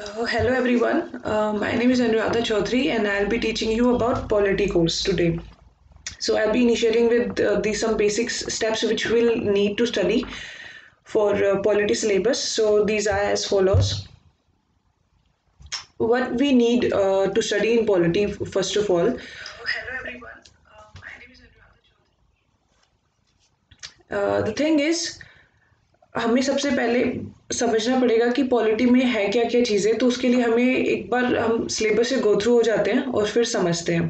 Hello everyone, my name is Anuradha Chaudhary and I'll be teaching you about polity course today. So I'll be initiating with these some basic steps which we'll need to study for polity syllabus. So these are as follows. What we need to study in polity, first of all. Hello everyone, my name is Anuradha Chaudhary. The thing is, हमें सबसे पहले समझना पड़ेगा कि polity में है क्या क्या चीज़ें, तो उसके लिए हमें एक बार हम सिलेबस से गो थ्रू हो जाते हैं और फिर समझते हैं।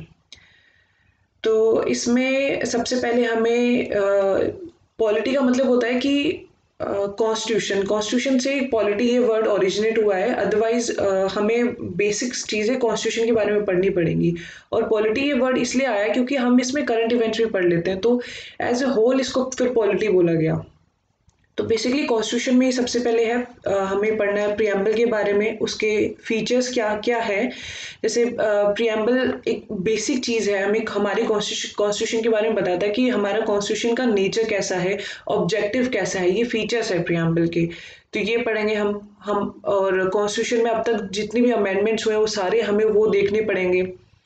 तो इसमें सबसे पहले हमें पॉलिटी का मतलब होता है कि कॉन्स्टिट्यूशन कॉन्स्टिट्यूशन से पॉलिटी ये वर्ड ओरिजिनेट हुआ है। अदरवाइज हमें बेसिक चीज़ें कॉन्स्टिट्यूशन के बारे में पढ़नी पड़ेंगी। और पॉलिटी ये वर्ड इसलिए आया है क्योंकि हम इसमें करंट इवेंट्स भी पढ़ लेते हैं, तो एज ए होल इसको फिर पॉलिटी बोला गया। तो बेसिकली कॉन्स्टिट्यूशन में सबसे पहले है हमें पढ़ना है प्रियम्बल के बारे में, उसके फीचर्स क्या क्या है। जैसे प्रियम्बल एक बेसिक चीज़ है, हमें हमारे कॉन्स्टिट्यूशन के बारे में बताता है कि हमारा कॉन्स्टिट्यूशन का नेचर कैसा है, ऑब्जेक्टिव कैसा है, ये फीचर्स है प्रियम्बल के। तो ये पढ़ेंगे हम और कॉन्स्टिट्यूशन में अब तक जितनी भी अमेंडमेंट्स हुए वो सारे हमें वो देखने पड़ेंगे।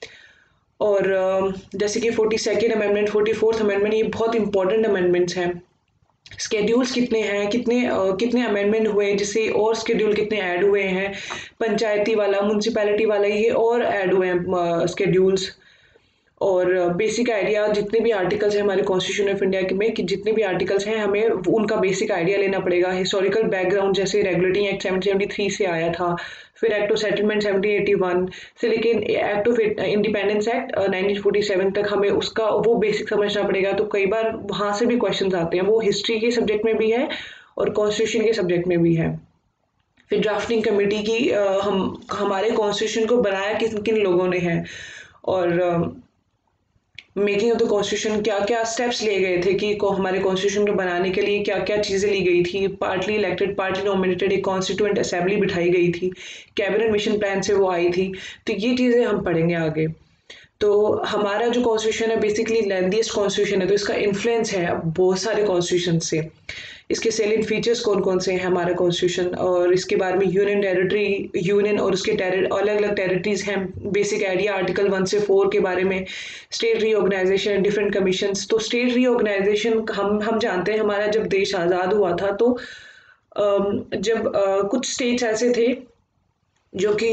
और जैसे कि 42nd अमेंडमेंट, 44th अमेंडमेंट, ये बहुत इंपॉर्टेंट अमेंडमेंट्स हैं। स्केड्यूल्स कितने हैं, कितने अमेंडमेंट हुए, जिससे और स्केड्यूल कितने ऐड हुए हैं, पंचायती वाला, म्यूनसिपैलिटी वाला, ये और ऐड हुए हैं स्केड्यूल्स। और बेसिक आइडिया जितने भी आर्टिकल्स हैं हमारे कॉन्स्टिट्यूशन ऑफ इंडिया में, कि जितने भी आर्टिकल्स हैं हमें उनका बेसिक आइडिया लेना पड़ेगा। हिस्टोरिकल बैकग्राउंड, जैसे रेगुलेटिंग एक्ट 1773 से आया था, फिर एक्ट ऑफ सेटलमेंट 1781 से लेकिन एक्ट ऑफ इंडिपेंडेंस एक्ट 1947 तक हमें उसका वो बेसिक समझना पड़ेगा। तो कई बार वहाँ से भी क्वेश्चन आते हैं, वो हिस्ट्री के सब्जेक्ट में भी है और कॉन्स्टिट्यूशन के सब्जेक्ट में भी है। फिर ड्राफ्टिंग कमेटी की हमारे कॉन्स्टिट्यूशन को बनाया किन किन लोगों ने है, और मेकिंग ऑफ द कॉन्स्टिट्यूशन क्या क्या स्टेप्स लिए गए थे कि हमारे कॉन्स्टिट्यूशन को बनाने के लिए क्या क्या चीज़ें ली गई थी। पार्टली इलेक्टेड पार्टली नॉमिनेटेड एक कॉन्स्टिट्यूएंट असेंबली बिठाई गई थी, कैबिनेट मिशन प्लान से वो आई थी। तो ये चीज़ें हम पढ़ेंगे आगे। तो हमारा जो कॉन्स्टिट्यूशन है बेसिकली लेंथीएस्ट कॉन्स्टिट्यूशन है, तो इसका इन्फ्लुएंस है बहुत सारे कॉन्स्टिट्यूशन से। इसके सेलिएंट फीचर्स कौन कौन से हैं हमारा कॉन्स्टिट्यूशन, और इसके बारे में यूनियन टेरिटरी, यूनियन और उसके अलग अलग टेरिटरीज हैं, बेसिक आइडिया आर्टिकल 1 से 4 के बारे में। State reorganisation, different commissions. तो स्टेट रीऑर्गेनाइजेशन हम जानते हैं, हमारा जब देश आज़ाद हुआ था तो जब कुछ स्टेट्स ऐसे थे जो कि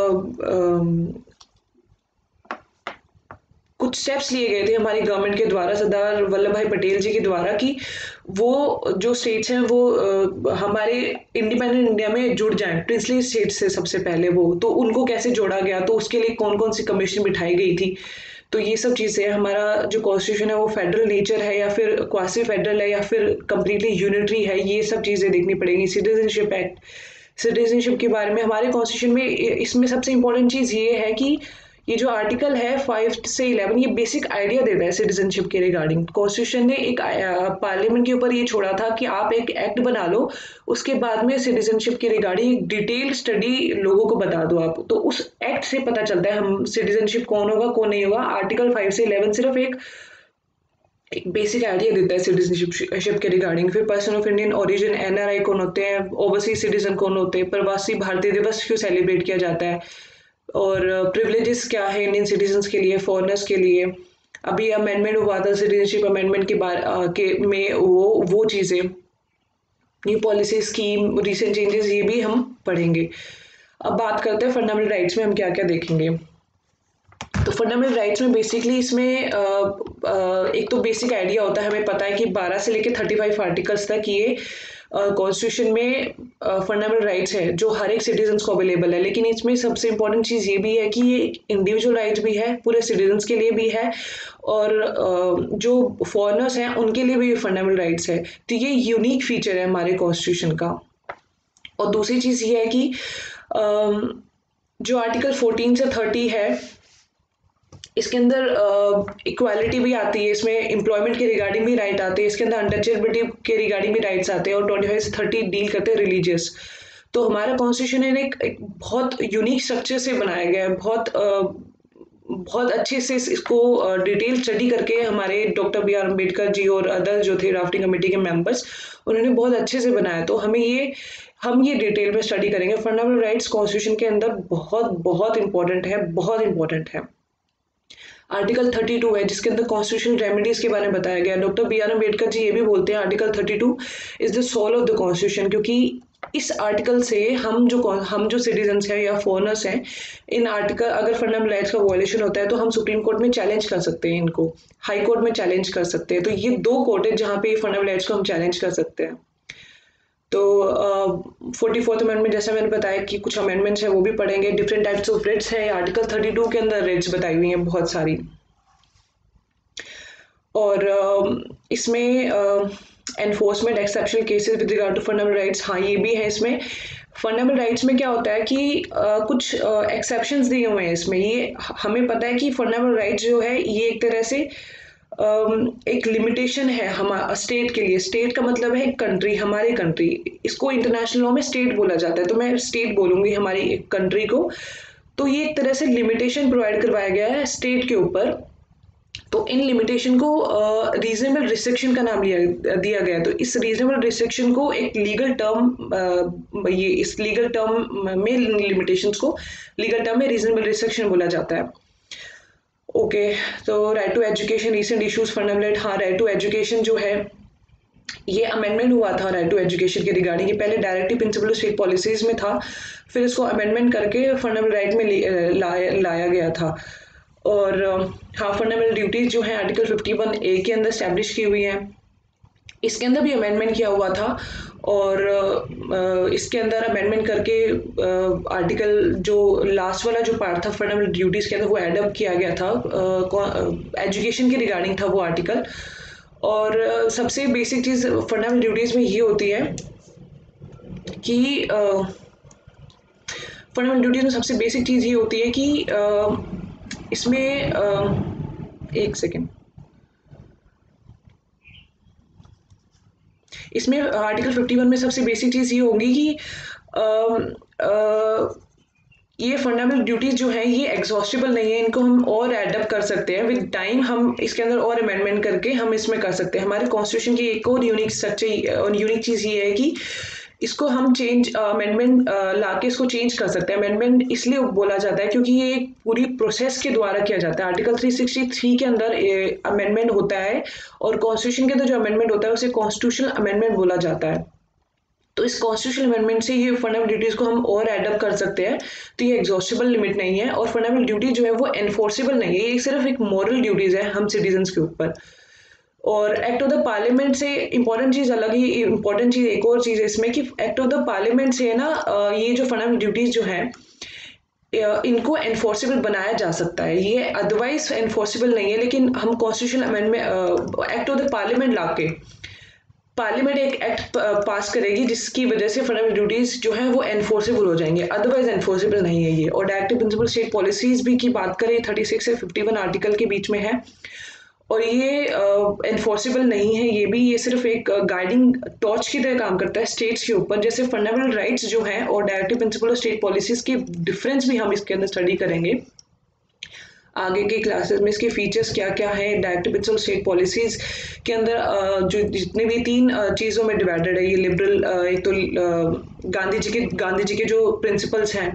कुछ स्टेप्स लिए गए थे हमारी गवर्नमेंट के द्वारा, सरदार वल्लभ भाई पटेल जी के द्वारा, कि वो जो स्टेट्स हैं वो हमारे इंडिपेंडेंट इंडिया में जुड़ जाएं, प्रिंसली स्टेट से सबसे पहले वो, तो उनको कैसे जोड़ा गया, तो उसके लिए कौन कौन सी कमीशन बिठाई गई थी। तो ये सब चीज़ें, हमारा जो कॉन्स्टिट्यूशन है वो फेडरल नेचर है या फिर क्वासी फेडरल है या फिर कम्प्लीटली यूनिटरी है, ये सब चीज़ें देखनी पड़ेंगी। सिटीजनशिप एक्ट, सिटीजनशिप के बारे में हमारे कॉन्स्टिट्यूशन में इसमें सबसे इंपॉर्टेंट चीज़ ये है कि ये जो आर्टिकल है 5 से 11 ये बेसिक आइडिया देता है सिटीजनशिप के रिगार्डिंग। कॉन्स्टिट्यूशन ने एक पार्लियामेंट के ऊपर ये छोड़ा था कि आप एक एक्ट बना लो, उसके बाद में सिटीजनशिप के रिगार्डिंग डिटेल स्टडी लोगों को बता दो आप, तो उस एक्ट से पता चलता है हम सिटीजनशिप कौन होगा कौन नहीं होगा। आर्टिकल 5 से 11 सिर्फ एक बेसिक आइडिया देता है सिटीजनशिप के रिगार्डिंग। फिर person of Indian origin, NRI कौन होते हैं, ओवरसीज सिटीजन कौन होते हैं, प्रवासी भारतीय दिवस क्यों सेलिब्रेट किया जाता है, और प्रिविलेजेस क्या है इंडियन सिटीजन्स के लिए, फॉरेनर्स के लिए। अभी अमेंडमेंट हुआ था सिटीजनशिप अमेंडमेंट के में वो चीज़ें, new policy scheme, recent changes, ये भी हम पढ़ेंगे। अब बात करते हैं फंडामेंटल राइट्स में हम क्या क्या देखेंगे। तो फंडामेंटल राइट्स में बेसिकली इसमें एक तो बेसिक आइडिया होता है, हमें पता है कि 12 से लेकर 35 आर्टिकल्स तक ये कॉन्स्टिट्यूशन में फंडामेंटल राइट्स है जो हर एक सिटीजन्स को अवेलेबल है। लेकिन इसमें सबसे इंपॉर्टेंट चीज़ ये भी है कि ये इंडिविजुअल राइट्स भी है, पूरे सिटीजन्स के लिए भी है, और जो फॉरेनर्स हैं उनके लिए भी फंडामेंटल राइट्स है। तो ये यूनिक फीचर है हमारे कॉन्स्टिट्यूशन का। और दूसरी चीज़ ये है कि जो आर्टिकल 14 से 30 है इसके अंदर इक्वालिटी भी आती है, इसमें एम्प्लॉयमेंट के रिगार्डिंग भी राइट आते हैं, इसके अंदर अनटचेबिलिटी के रिगार्डिंग भी राइट्स आते हैं, और 25 से 30 डील करते हैं रिलीजियस। तो हमारा कॉन्स्टिट्यूशन है एक बहुत यूनिक स्ट्रक्चर से बनाया गया है, बहुत अच्छे से इसको डिटेल स्टडी करके हमारे doctor B R Ambedkar ji और अदर जो थे ड्राफ्टिंग कमेटी के मेंबर्स, उन्होंने बहुत अच्छे से बनाया। तो हमें ये हम ये डिटेल में स्टडी करेंगे। फंडामेंटल राइट्स कॉन्स्टिट्यूशन के अंदर बहुत बहुत इंपॉर्टेंट है, बहुत इंपॉर्टेंट है। आर्टिकल 32 है जिसके अंदर कॉन्स्टिट्यूशनल रेमेडीज के बारे में बताया गया। Doctor B R Ambedkar ji ये भी बोलते हैं article 32 is the soul of the constitution, क्योंकि इस आर्टिकल से हम जो सिटीजन्स हैं या फॉरनर्स हैं, इन आर्टिकल अगर फंडामेंटल राइट्स का वायलेशन होता है तो हम सुप्रीम कोर्ट में चैलेंज कर सकते हैं, इनको हाई कोर्ट में चैलेंज कर सकते हैं। तो ये दो कोर्ट है जहाँ पे फंडामेंटल राइट्स को हम चैलेंज कर सकते हैं। तो 44th अमेंडमेंट जैसा मैंने बताया कि कुछ अमेंडमेंट्स हैं वो भी पढ़ेंगे। डिफरेंट टाइप्स ऑफ रिट्स है आर्टिकल 32 के अंदर, रिट्स बताई हुई हैं बहुत सारी। और इसमें enforcement exceptional cases with regard to fundamental rights, हाँ ये भी है इसमें। फंडामेंटल राइट्स में क्या होता है कि कुछ एक्सेप्शंस दिए हुए हैं इसमें। ये हमें पता है कि फंडामेंटल राइट्स जो है ये एक तरह से एक लिमिटेशन है हमारा स्टेट के लिए। स्टेट का मतलब है कंट्री, हमारी कंट्री। इसको इंटरनेशनल लॉ में स्टेट बोला जाता है, तो मैं स्टेट बोलूँगी हमारी कंट्री को। तो ये एक तरह से लिमिटेशन प्रोवाइड करवाया गया है स्टेट के ऊपर। तो इन लिमिटेशन को रीजनेबल रिस्ट्रिक्शन का नाम दिया गया है। तो इस रीजनेबल रिस्ट्रिक्शन को एक लीगल टर्म, ये इस लीगल टर्म में लिमिटेशंस को लीगल टर्म में रीजनेबल रिस्ट्रिक्शन बोला जाता है। ओके तो right to education, recent issues fundamental. हाँ राइट टू एजुकेशन जो है ये अमेंडमेंट हुआ था राइट टू एजुकेशन के रिगार्डिंग। ये पहले डायरेक्टिव प्रिंसिपल स्टेट पॉलिसीज में था, फिर इसको अमेंडमेंट करके फंडामेंटल राइट में लाया गया था। और हाँ फंडामेंटल ड्यूटीज जो है आर्टिकल 51A के अंदर स्टैब्लिश की हुई हैं। इसके अंदर भी अमेंडमेंट किया हुआ था और इसके अंदर अमेंडमेंट करके आर्टिकल जो लास्ट वाला जो पार्ट था फंडामेंटल ड्यूटीज के अंदर वो एडअप किया गया था। एजुकेशन के रिगार्डिंग था वो आर्टिकल। और सबसे बेसिक चीज़ फंडामेंटल ड्यूटीज में ये होती है कि फंडामेंटल ड्यूटीज में सबसे बेसिक चीज़ ये होती है कि इसमें एक सेकेंड, इसमें आर्टिकल 51 में सबसे बेसिक चीज़ ये होगी कि ये फंडामेंटल ड्यूटीज जो है ये एग्जॉस्टिबल नहीं है, इनको हम और एडअप कर सकते हैं विद टाइम। हम इसके अंदर और अमेंडमेंट करके हम इसमें कर सकते हैं। हमारे कॉन्स्टिट्यूशन की एक और यूनिक स्ट्रक्चर और यूनिक चीज़ ये है कि इसको हम चेंज अमेंडमेंट लाके इसको चेंज कर सकते हैं। अमेंडमेंट इसलिए बोला जाता है क्योंकि ये एक पूरी प्रोसेस के द्वारा किया जाता है। आर्टिकल 363 के अंदर अमेंडमेंट होता है और कॉन्स्टिट्यूशन के अंदर जो अमेंडमेंट होता है उसे कॉन्स्टिट्यूशनल अमेंडमेंट बोला जाता है। तो इस कॉन्स्टिट्यूशनल अमेंडमेंट से ये फंडामेंटल ड्यूटीज को हम और एडअप कर सकते हैं। तो ये एग्जॉस्टिबल लिमिट नहीं है और फंडामेंटल ड्यूटी जो है वो एनफोर्सेबल नहीं है, ये सिर्फ एक मॉरल ड्यूटीज है हम सिटीजन्स के ऊपर। और एक्ट ऑफ द पार्लियामेंट से इंपॉर्टेंट चीज़ अलग ही, इंपॉर्टेंट चीज़ एक और चीज़ है इसमें कि एक्ट ऑफ द पार्लियामेंट से है ना ये जो फंडामेंटल ड्यूटीज जो हैं इनको एनफोर्सेबल बनाया जा सकता है, ये अदरवाइज एनफोर्सेबल नहीं है। लेकिन हम constitutional amendment act of the parliament लाके पार्लियामेंट एक एक्ट पास करेगी जिसकी वजह से फंडामेंटल ड्यूटीज जो हैं वो एनफोर्सेबल हो जाएंगे, अदरवाइज एनफोर्सेबल नहीं है ये। और डायरेक्टिव प्रिंसिपल स्टेट पॉलिसीज भी की बात करें 36 से 51 आर्टिकल के बीच में है और ये एनफोर्सेबल नहीं है ये भी। ये सिर्फ एक गाइडिंग टॉर्च की तरह काम करता है स्टेट्स के ऊपर। जैसे फंडामेंटल राइट्स जो हैं और डायरेक्टिव प्रिंसिपल स्टेट पॉलिसीज के डिफरेंस भी हम इसके अंदर स्टडी करेंगे आगे की क्लासेस में। इसके फीचर्स क्या क्या है डायरेक्टिव प्रिंसिपल स्टेट पॉलिसीज के अंदर, जो जितने भी 3 चीज़ों में डिवाइडेड है ये लिबरल, एक तो गांधी जी के जो प्रिंसिपल्स हैं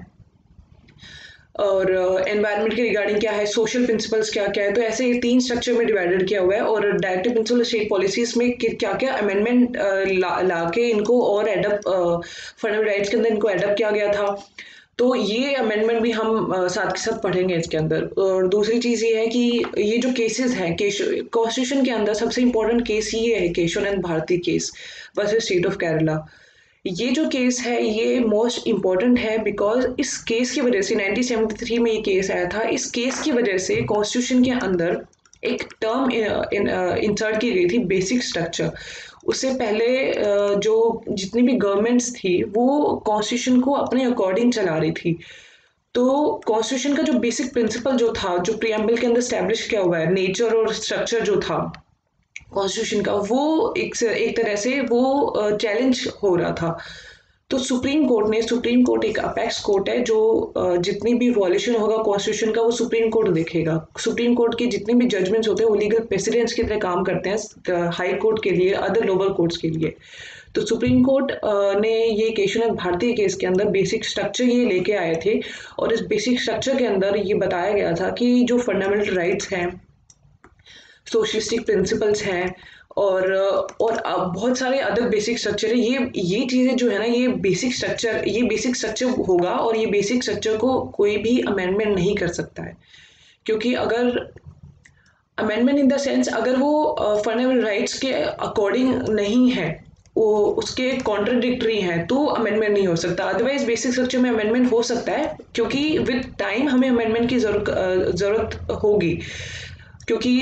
और एनवायरनमेंट के रिगार्डिंग क्या है, सोशल प्रिंसिपल्स क्या क्या है। तो ऐसे 3 स्ट्रक्चर में डिवाइडेड किया हुआ है और डायरेक्टिव प्रिंसिपल स्टेट पॉलिसीज में क्या क्या अमेंडमेंट ला के इनको और एडअप फंडामेंटल राइट्स के अंदर इनको एडअप किया गया था। तो ये अमेंडमेंट भी हम साथ के साथ पढ़ेंगे इसके अंदर। और दूसरी चीज़ ये है कि ये जो केसेस हैं कॉन्स्टिट्यूशन के अंदर सबसे इंपॉर्टेंट केस ये है Kesavananda Bharati case versus state of Kerala. ये जो केस है ये मोस्ट इम्पॉर्टेंट है बिकॉज इस केस की वजह से 1973 में ये केस आया था। इस केस की वजह से कॉन्स्टिट्यूशन के अंदर एक टर्म इंसर्ट की गई थी, बेसिक स्ट्रक्चर। उससे पहले जो जितनी भी गवर्नमेंट्स थी वो कॉन्स्टिट्यूशन को अपने अकॉर्डिंग चला रही थी। तो कॉन्स्टिट्यूशन का जो बेसिक प्रिंसिपल जो था, जो प्रीएम्बल के अंदर स्टैब्लिश किया हुआ है, नेचर और स्ट्रक्चर जो था कॉन्स्टिट्यूशन का, वो एक तरह से वो चैलेंज हो रहा था। तो सुप्रीम कोर्ट एक अपेक्स कोर्ट है जो जितनी भी वॉल्यूशन होगा कॉन्स्टिट्यूशन का वो सुप्रीम कोर्ट देखेगा। सुप्रीम कोर्ट के जितने भी जजमेंट्स होते हैं वो लीगल प्रेसिडेंट्स की तरह काम करते हैं हाई कोर्ट के लिए, अदर लोअर कोर्ट्स के लिए। तो सुप्रीम कोर्ट ने ये केशवनाथ भारती केस के अंदर बेसिक स्ट्रक्चर ये लेके आए थे, और इस बेसिक स्ट्रक्चर के अंदर ये बताया गया था कि जो फंडामेंटल राइट्स हैं, सोशलिस्टिक प्रिंसिपल्स हैं, और अब बहुत सारे अदर बेसिक स्ट्रक्चर है, ये चीज़ें जो है ना, ये बेसिक स्ट्रक्चर होगा, और ये बेसिक स्ट्रक्चर को कोई भी अमेंडमेंट नहीं कर सकता है। क्योंकि अगर अमेंडमेंट इन द सेंस अगर वो फंडामेंटल राइट्स के अकॉर्डिंग नहीं है, वो उसके कॉन्ट्रडिक्टरी हैं, तो अमेंडमेंट नहीं हो सकता। अदरवाइज बेसिक स्ट्रक्चर में अमेंडमेंट हो सकता है, क्योंकि विद टाइम हमें अमेंडमेंट की ज़रूरत होगी, क्योंकि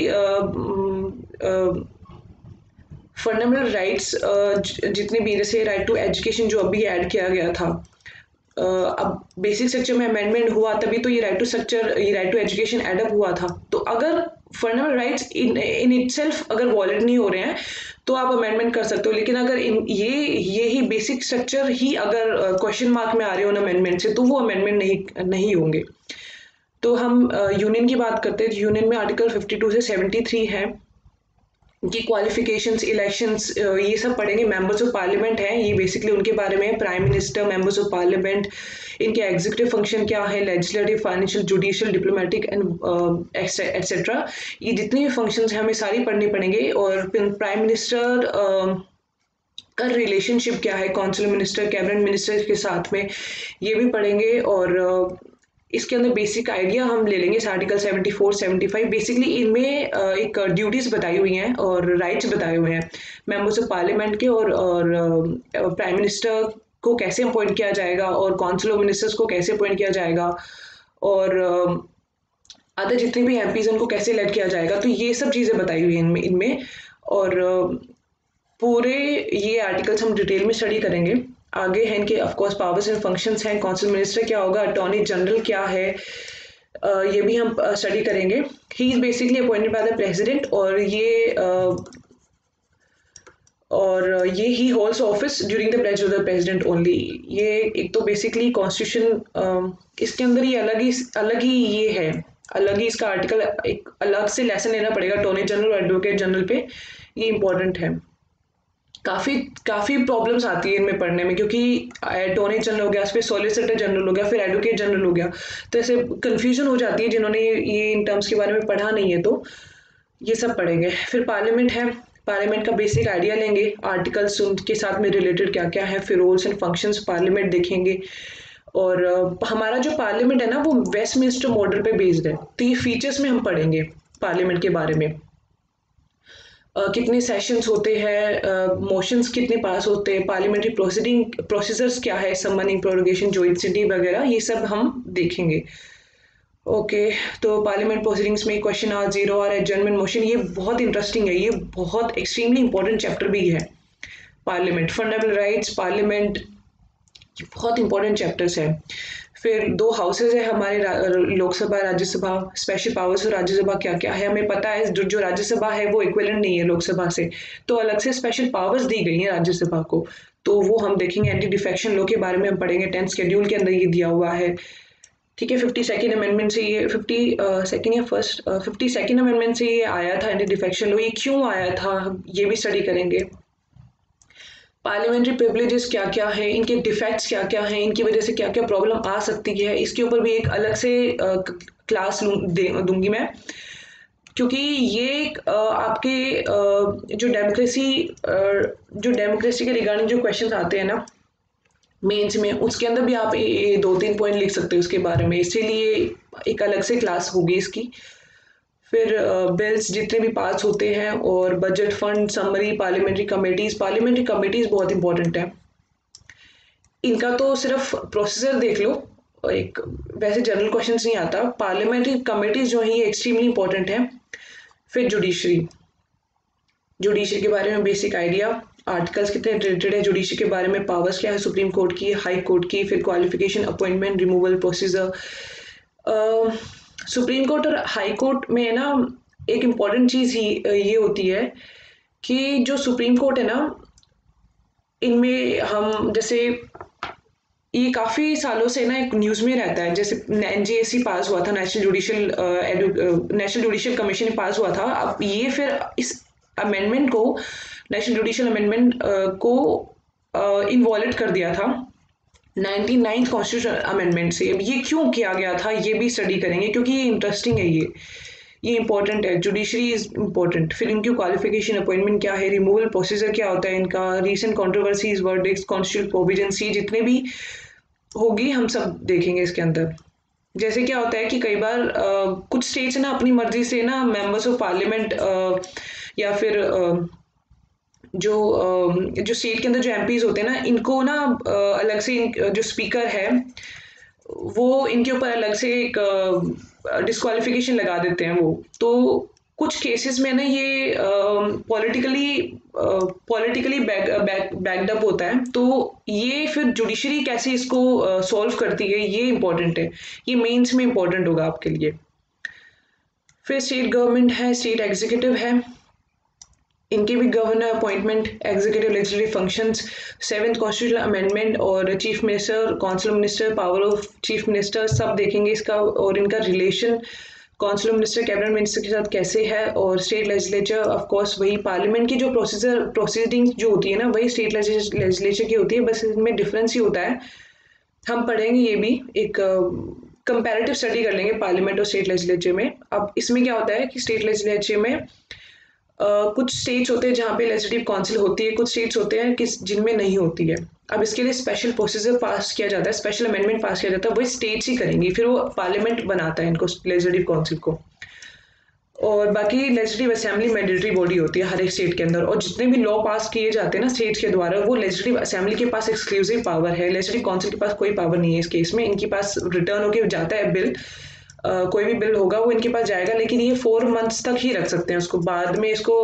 फंडामेंटल राइट्स जितने भी, जैसे राइट टू एजुकेशन जो अभी ऐड किया गया था, अब बेसिक स्ट्रक्चर में अमेंडमेंट हुआ तभी तो ये राइट टू एजुकेशन एडअप हुआ था। तो अगर फंडामेंटल राइट्स इन इटसेल्फ अगर वॉलिड नहीं हो रहे हैं तो आप अमेंडमेंट कर सकते हो, लेकिन अगर ये ही बेसिक स्ट्रक्चर ही अगर क्वेश्चन मार्क में आ रहे हो अमेंडमेंट से, तो वो अमेंडमेंट नहीं होंगे। तो हम यूनियन की बात करते हैं। यूनियन में आर्टिकल 52 से 73 है कि क्वालिफिकेशंस, इलेक्शंस, ये सब पढ़ेंगे। मेंबर्स ऑफ पार्लियामेंट हैं, ये बेसिकली उनके बारे में, prime minister, members of parliament, इनके एग्जीक्यूटिव फंक्शन क्या है, legislative, financial, judicial, diplomatic and etcetera, ये जितने भी फंक्शंस हैं हमें सारी पढ़नी पड़ेंगे। और प्राइम मिनिस्टर का रिलेशनशिप क्या है काउंसिल मिनिस्टर, कैबिनेट मिनिस्टर के साथ में, ये भी पढ़ेंगे। और इसके अंदर बेसिक आइडिया हम ले लेंगे आर्टिकल 74, 75। बेसिकली इनमें एक ड्यूटीज बताई हुई हैं और राइट्स बताए हुए हैं मेंबर्स ऑफ पार्लियामेंट के, और प्राइम मिनिस्टर को कैसे अपॉइंट किया जाएगा, और काउंसिल ऑफ मिनिस्टर्स को कैसे अपॉइंट किया जाएगा, और अदर जितने भी एमपीज उनको कैसे इलेक्ट किया जाएगा। तो ये सब चीज़ें बताई हुई हैं इनमें। और पूरे ये आर्टिकल्स हम डिटेल में स्टडी करेंगे। आगे हैं इनके ऑफकोर्स पावर्स एंड फंक्शंस हैं, काउंसिल मिनिस्टर क्या होगा, अटॉर्नी जनरल क्या है, ये भी हम स्टडी करेंगे। He is basically appointed by the president, और ये he holds office during the pledge of the president only. ये एक तो बेसिकली कॉन्स्टिट्यूशन, इसके अंदर ये अलग ही ये है, अलग ही इसका आर्टिकल, एक अलग से लेसन लेना पड़ेगा अटॉर्नी जनरल और एडवोकेट जनरल पे, ये इंपॉर्टेंट है। काफ़ी प्रॉब्लम्स आती है इनमें पढ़ने में, क्योंकि अटॉर्नी जनरल हो गया, फिर सॉलिसिटर जनरल हो गया, फिर एडवोकेट जनरल हो गया, तो ऐसे कन्फ्यूजन हो जाती है जिन्होंने ये इन टर्म्स के बारे में पढ़ा नहीं है। तो ये सब पढ़ेंगे। फिर पार्लियामेंट है, पार्लियामेंट का बेसिक आइडिया लेंगे, आर्टिकल्स उनके साथ में रिलेटेड क्या क्या है, फिर रोल्स एंड फंक्शंस पार्लियामेंट देखेंगे। और हमारा जो पार्लियामेंट है ना, वो वेस्टमिंस्टर मॉडल पे बेस्ड है, तो ये फीचर्स में हम पढ़ेंगे पार्लियामेंट के बारे में। कितने सेशंस होते हैं, मोशंस कितने पास होते हैं, पार्लियामेंट्री प्रोसीजर्स क्या है, समनिंग, प्रोरोगेशन, जॉइंट सिटिंग वगैरह, ये सब हम देखेंगे। ओके, तो पार्लियामेंट प्रोसीडिंग्स में question hour, zero hour, adjournment motion, ये बहुत इंटरेस्टिंग है, ये बहुत एक्सट्रीमली इंपॉर्टेंट चैप्टर भी है। पार्लियामेंट, फंडामेंटल राइट्स, पार्लियामेंट, ये बहुत इंपॉर्टेंट चैप्टर्स हैं। फिर दो हाउसेज है हमारे, लोकसभा, राज्यसभा, स्पेशल पावर्स और राज्यसभा क्या क्या है हमें पता है। जो राज्यसभा है वो इक्विवेलेंट नहीं है लोकसभा से, तो अलग से स्पेशल पावर्स दी गई हैं राज्यसभा को, तो वो हम देखेंगे। एंटी डिफेक्शन लॉ के बारे में हम पढ़ेंगे, 10th शेड्यूल के अंदर ये दिया हुआ है। ठीक है, 52nd अमेंडमेंट से ये 52nd अमेंडमेंट से ये आया था एंटी डिफेक्शन लॉ, ये क्यों आया था ये भी स्टडी करेंगे। पार्लियामेंट्री प्रिविलेजेस क्या क्या है, इनके डिफेक्ट्स क्या क्या हैं, इनकी वजह से क्या क्या प्रॉब्लम आ सकती है, इसके ऊपर भी एक अलग से क्लास दूंगी मैं, क्योंकि ये आपके जो डेमोक्रेसी के रिगार्डिंग जो क्वेश्चंस आते हैं ना मेंस में, उसके अंदर भी आप 2-3 पॉइंट लिख सकते हो उसके बारे में, इसीलिए एक अलग से क्लास होगी इसकी। फिर बिल्स जितने भी पास होते हैं, और budget, fund, summary, parliamentary committees बहुत इंपॉर्टेंट है। इनका तो सिर्फ प्रोसीजर देख लो, एक वैसे जनरल क्वेश्चंस नहीं आता। पार्लियामेंट्री कमेटीज जो है ये एक्सट्रीमली इंपॉर्टेंट है। फिर जुडिशरी के बारे में बेसिक आइडिया, आर्टिकल्स कितने रिलेटेड है जुडिशरी के बारे में, पावर्स क्या है सुप्रीम कोर्ट की, हाई कोर्ट की, फिर qualification, appointment, removal procedure. Supreme court और हाई कोर्ट में ना एक इम्पॉर्टेंट चीज़ ही ये होती है कि जो सुप्रीम कोर्ट है ना, इनमें हम जैसे ये काफ़ी सालों से ना एक न्यूज़ में रहता है, जैसे NJSC पास हुआ था, नेशनल जुडिशियल कमीशन पास हुआ था। अब ये फिर इस अमेंडमेंट को, नेशनल जुडिशियल अमेंडमेंट को इन्वॉल्व कर दिया था 99th कॉन्स्टिट्यूशन अमेंडमेंट से। अब ये क्यों किया गया था ये भी स्टडी करेंगे, क्योंकि ये इंटरेस्टिंग है, ये इंपॉर्टेंट है। Judiciary is important. फिर इनकी क्वालिफिकेशन, अपॉइंटमेंट क्या है, रिमूवल प्रोसीजर क्या होता है इनका, recent controversies, verdicts, constitutional provision, जितने भी होगी हम सब देखेंगे इसके अंदर। जैसे क्या होता है कि कई बार कुछ स्टेट्स ना अपनी मर्जी से ना मेंबर्स ऑफ पार्लियामेंट या फिर जो स्टेट के अंदर जो एमपीज होते हैं ना, इनको ना अलग से जो स्पीकर है वो इनके ऊपर अलग से एक डिस्क्वालिफिकेशन लगा देते हैं वो। तो कुछ केसेस में ना ये पॉलिटिकली बैकड अप होता है। तो ये फिर जुडिशरी कैसे इसको सॉल्व करती है ये इंपॉर्टेंट है, ये मेंस में इंपॉर्टेंट होगा आपके लिए। फिर स्टेट गवर्नमेंट है, स्टेट एग्जीक्यूटिव है, इनके भी governor, appointment, executive, legislative functions, 7th constitutional amendment और chief minister, council minister, power of chief minister सब देखेंगे इसका, और इनका relation council minister, cabinet minister के साथ कैसे है। और स्टेट लेजिस्लेचर, ऑफ कोर्स वही पार्लियामेंट की जो प्रोसीडिंग जो होती है ना वही स्टेट लेजिस्लेचर की होती है, बस इनमें डिफरेंस ही होता है। हम पढ़ेंगे ये भी, एक कंपैरेटिव स्टडी कर लेंगे पार्लियामेंट और स्टेट लेजिस्लेचर में। अब इसमें क्या होता है कि स्टेट लेजिस्लेचर में कुछ स्टेट्स होते हैं जहाँ पे लेजिस्लेटिव काउंसिल होती है, कुछ स्टेट्स होते हैं कि जिनमें नहीं होती है। अब इसके लिए स्पेशल प्रोसीजर पास किया जाता है, स्पेशल अमेंडमेंट पास किया जाता है, वही स्टेट्स ही करेंगी, फिर वो पार्लियामेंट बनाता है इनको, लेजिस्लेटिव काउंसिल को। और बाकी लेजिस्लेटिव असेंबली मैंडेटरी बॉडी होती है हर एक स्टेट के अंदर, और जितने भी लॉ पास किए जाते हैं ना स्टेट्स के द्वारा, वो लेजिस्लेटिव असेंबली के पास एक्सक्लूसिव पावर है, लेजिस्लेटिव काउंसिल के पास कोई पावर नहीं है इस केस में। इनके पास रिटर्न होकर जाता है बिल, कोई भी बिल होगा वो इनके पास जाएगा, लेकिन ये 4 months तक ही रख सकते हैं उसको, बाद में इसको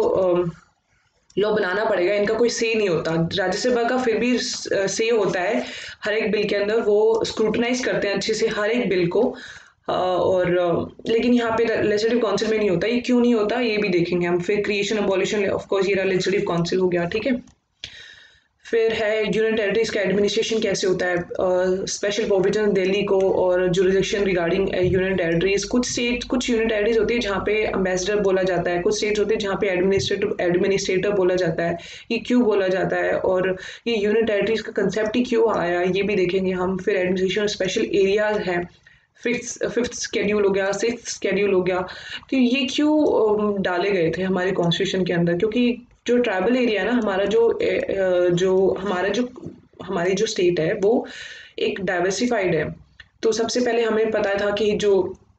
लॉ बनाना पड़ेगा, इनका कोई से नहीं होता। राज्यसभा का फिर भी से होता है हर एक बिल के अंदर, वो स्क्रूटनाइज करते हैं अच्छे से हर एक बिल को, और लेकिन यहाँ पे लेजिस्लेटिव काउंसिल में नहीं होता। ये क्यों नहीं होता ये भी देखेंगे हम। फिर क्रिएशन, अबॉलिशन, ऑफ कोर्स ये लेजिस्लेटिव काउंसिल हो गया, ठीक है। फिर है यूनियन टेरिटरीज का एडमिनिस्ट्रेशन कैसे होता है, स्पेशल प्रोविजन दिल्ली को, और जुरिडिक्शन रिगार्डिंग यूनियन टेरिटरीज। कुछ यूनियन टेरिटरीज होती है जहाँ पे एम्बेसडर बोला जाता है, कुछ स्टेट्स होते हैं जहाँ पे एडमिनिस्ट्रेटर बोला जाता है। ये क्यों बोला जाता है और ये यूनियन टेरिटरीज का कंसेप्ट ही क्यों आया ये भी देखेंगे हम। फिर एडमिनिस्ट्रेशन स्पेशल एरियाज है, फिफ्थ स्केड्यूल हो गया, 6th स्केड्यूल हो गया। तो ये क्यों डाले गए थे हमारे कॉन्स्टिट्यूशन के अंदर, क्योंकि जो ट्राइबल एरिया है ना हमारा, हमारी जो स्टेट है वो एक डाइवर्सिफाइड है। तो सबसे पहले हमें पता था कि जो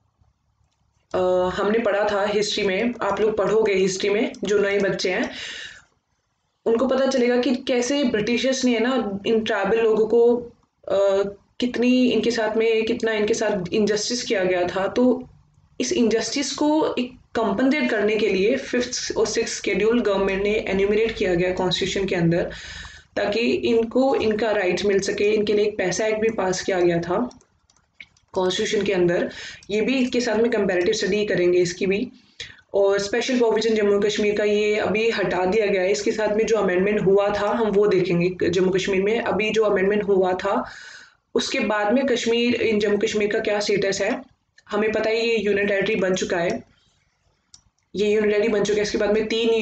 हमने पढ़ा था हिस्ट्री में, आप लोग पढ़ोगे हिस्ट्री में, जो नए बच्चे हैं उनको पता चलेगा कि कैसे ब्रिटिशर्स ने ना इन ट्राइबल लोगों को कितना इनके साथ इनजस्टिस किया गया था। तो इस इनजस्टिस को एक कंपनसेट करने के लिए 5th और 6th शेड्यूल गवर्नमेंट ने एन्यूमरेट किया गया कॉन्स्टिट्यूशन के अंदर, ताकि इनको इनका राइट मिल सके। इनके लिए एक पैसा एक्ट भी पास किया गया था कॉन्स्टिट्यूशन के अंदर, ये भी इसके साथ में कंपैरेटिव स्टडी करेंगे इसकी भी। और स्पेशल प्रोविजन जम्मू कश्मीर का ये अभी हटा दिया गया है, इसके साथ में जो अमेंडमेंट हुआ था हम वो देखेंगे। जम्मू कश्मीर में अभी जो अमेंडमेंट हुआ था उसके बाद में जम्मू कश्मीर का क्या स्टेटस है हमें पता है। ये यूनियन टेरिटरी बन चुका है, इसके बाद में 3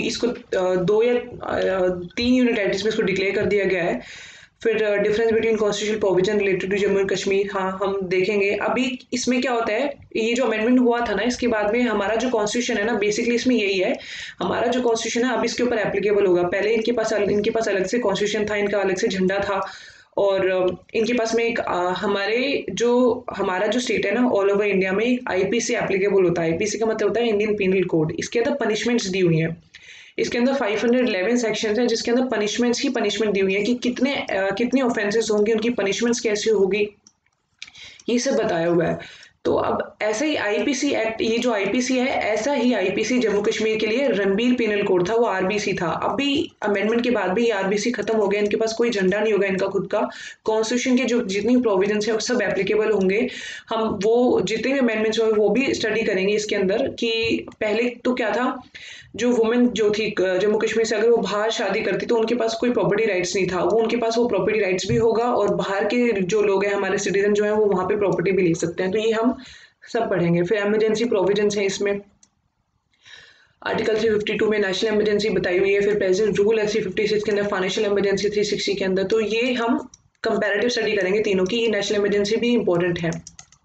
यूनियन टेरिटरीज में इसको डिक्लेयर कर दिया गया है। फिर difference between constitutional provision related to Jammu and Kashmir, हाँ हम देखेंगे। अभी इसमें क्या होता है, ये जो अमेंडमेंट हुआ था ना इसके बाद में हमारा जो कॉन्स्टिट्यूशन है ना, बेसिकली इसमें यही है, हमारा जो कॉन्स्टिट्यूशन है अब इसके ऊपर एप्लीकेबल होगा। पहले इनके पास अलग से कॉन्स्टिट्यूशन था, इनका अलग से झंडा था, और इनके पास में एक हमारा जो स्टेट है ना ऑल ओवर इंडिया में आईपीसी एप्लीकेबल होता है। आईपीसी का मतलब होता है इंडियन पीनल कोड। इसके अंदर पनिशमेंट्स दी हुई हैं, इसके अंदर 511 सेक्शंस हैं जिसके अंदर पनिशमेंट दी हुई है कि कितने ऑफेंसेस होंगे, उनकी पनिशमेंट्स कैसी होगी, ये सब बताया हुआ है। तो अब ऐसा ही आईपीसी एक्ट, ये जो आईपीसी है ऐसा ही आईपीसी जम्मू कश्मीर के लिए रणबीर पीनल कोड था, वो आरबीसी था। अभी अमेंडमेंट के बाद भी ये आरबीसी खत्म हो गया, इनके पास कोई झंडा नहीं होगा इनका खुद का। कॉन्स्टिट्यूशन के जो जितनी प्रोविजंस है वो सब एप्लीकेबल होंगे। हम वो जितने भी अमेंडमेंट्स हुए वो भी स्टडी करेंगे इसके अंदर, कि पहले तो क्या था, जो वुमेन जो थी जम्मू कश्मीर से अगर वो बाहर शादी करती तो उनके पास कोई प्रॉपर्टी राइट्स नहीं था, वो उनके पास वो प्रॉपर्टी राइट्स भी होगा, और बाहर के जो लोग हैं हमारे सिटीजन जो हैं वो वहाँ पे प्रॉपर्टी भी ले सकते हैं। तो ये हम सब पढ़ेंगे। फिर एमरजेंसी प्रोविजंस हैं इसमें, आर्टिकल 352 में नेशनल इमरजेंसी बताई हुई है, फिर प्रेजेंट रूल है 356 के अंदर, फाइनेंशियल इमरजेंसी 360 के अंदर। तो ये हम कंपैरेटिव स्टडी करेंगे तीनों की, नेशनल इमरजेंसी भी इंपॉर्टेंट है।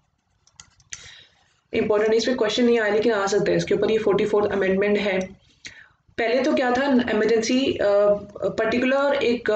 इंपॉर्टेंट इस पर क्वेश्चन नहीं आया लेकिन आ सकता है इसके ऊपर। ये 44th अमेंडमेंट है। पहले तो क्या था, इमरजेंसी पर्टिकुलर एक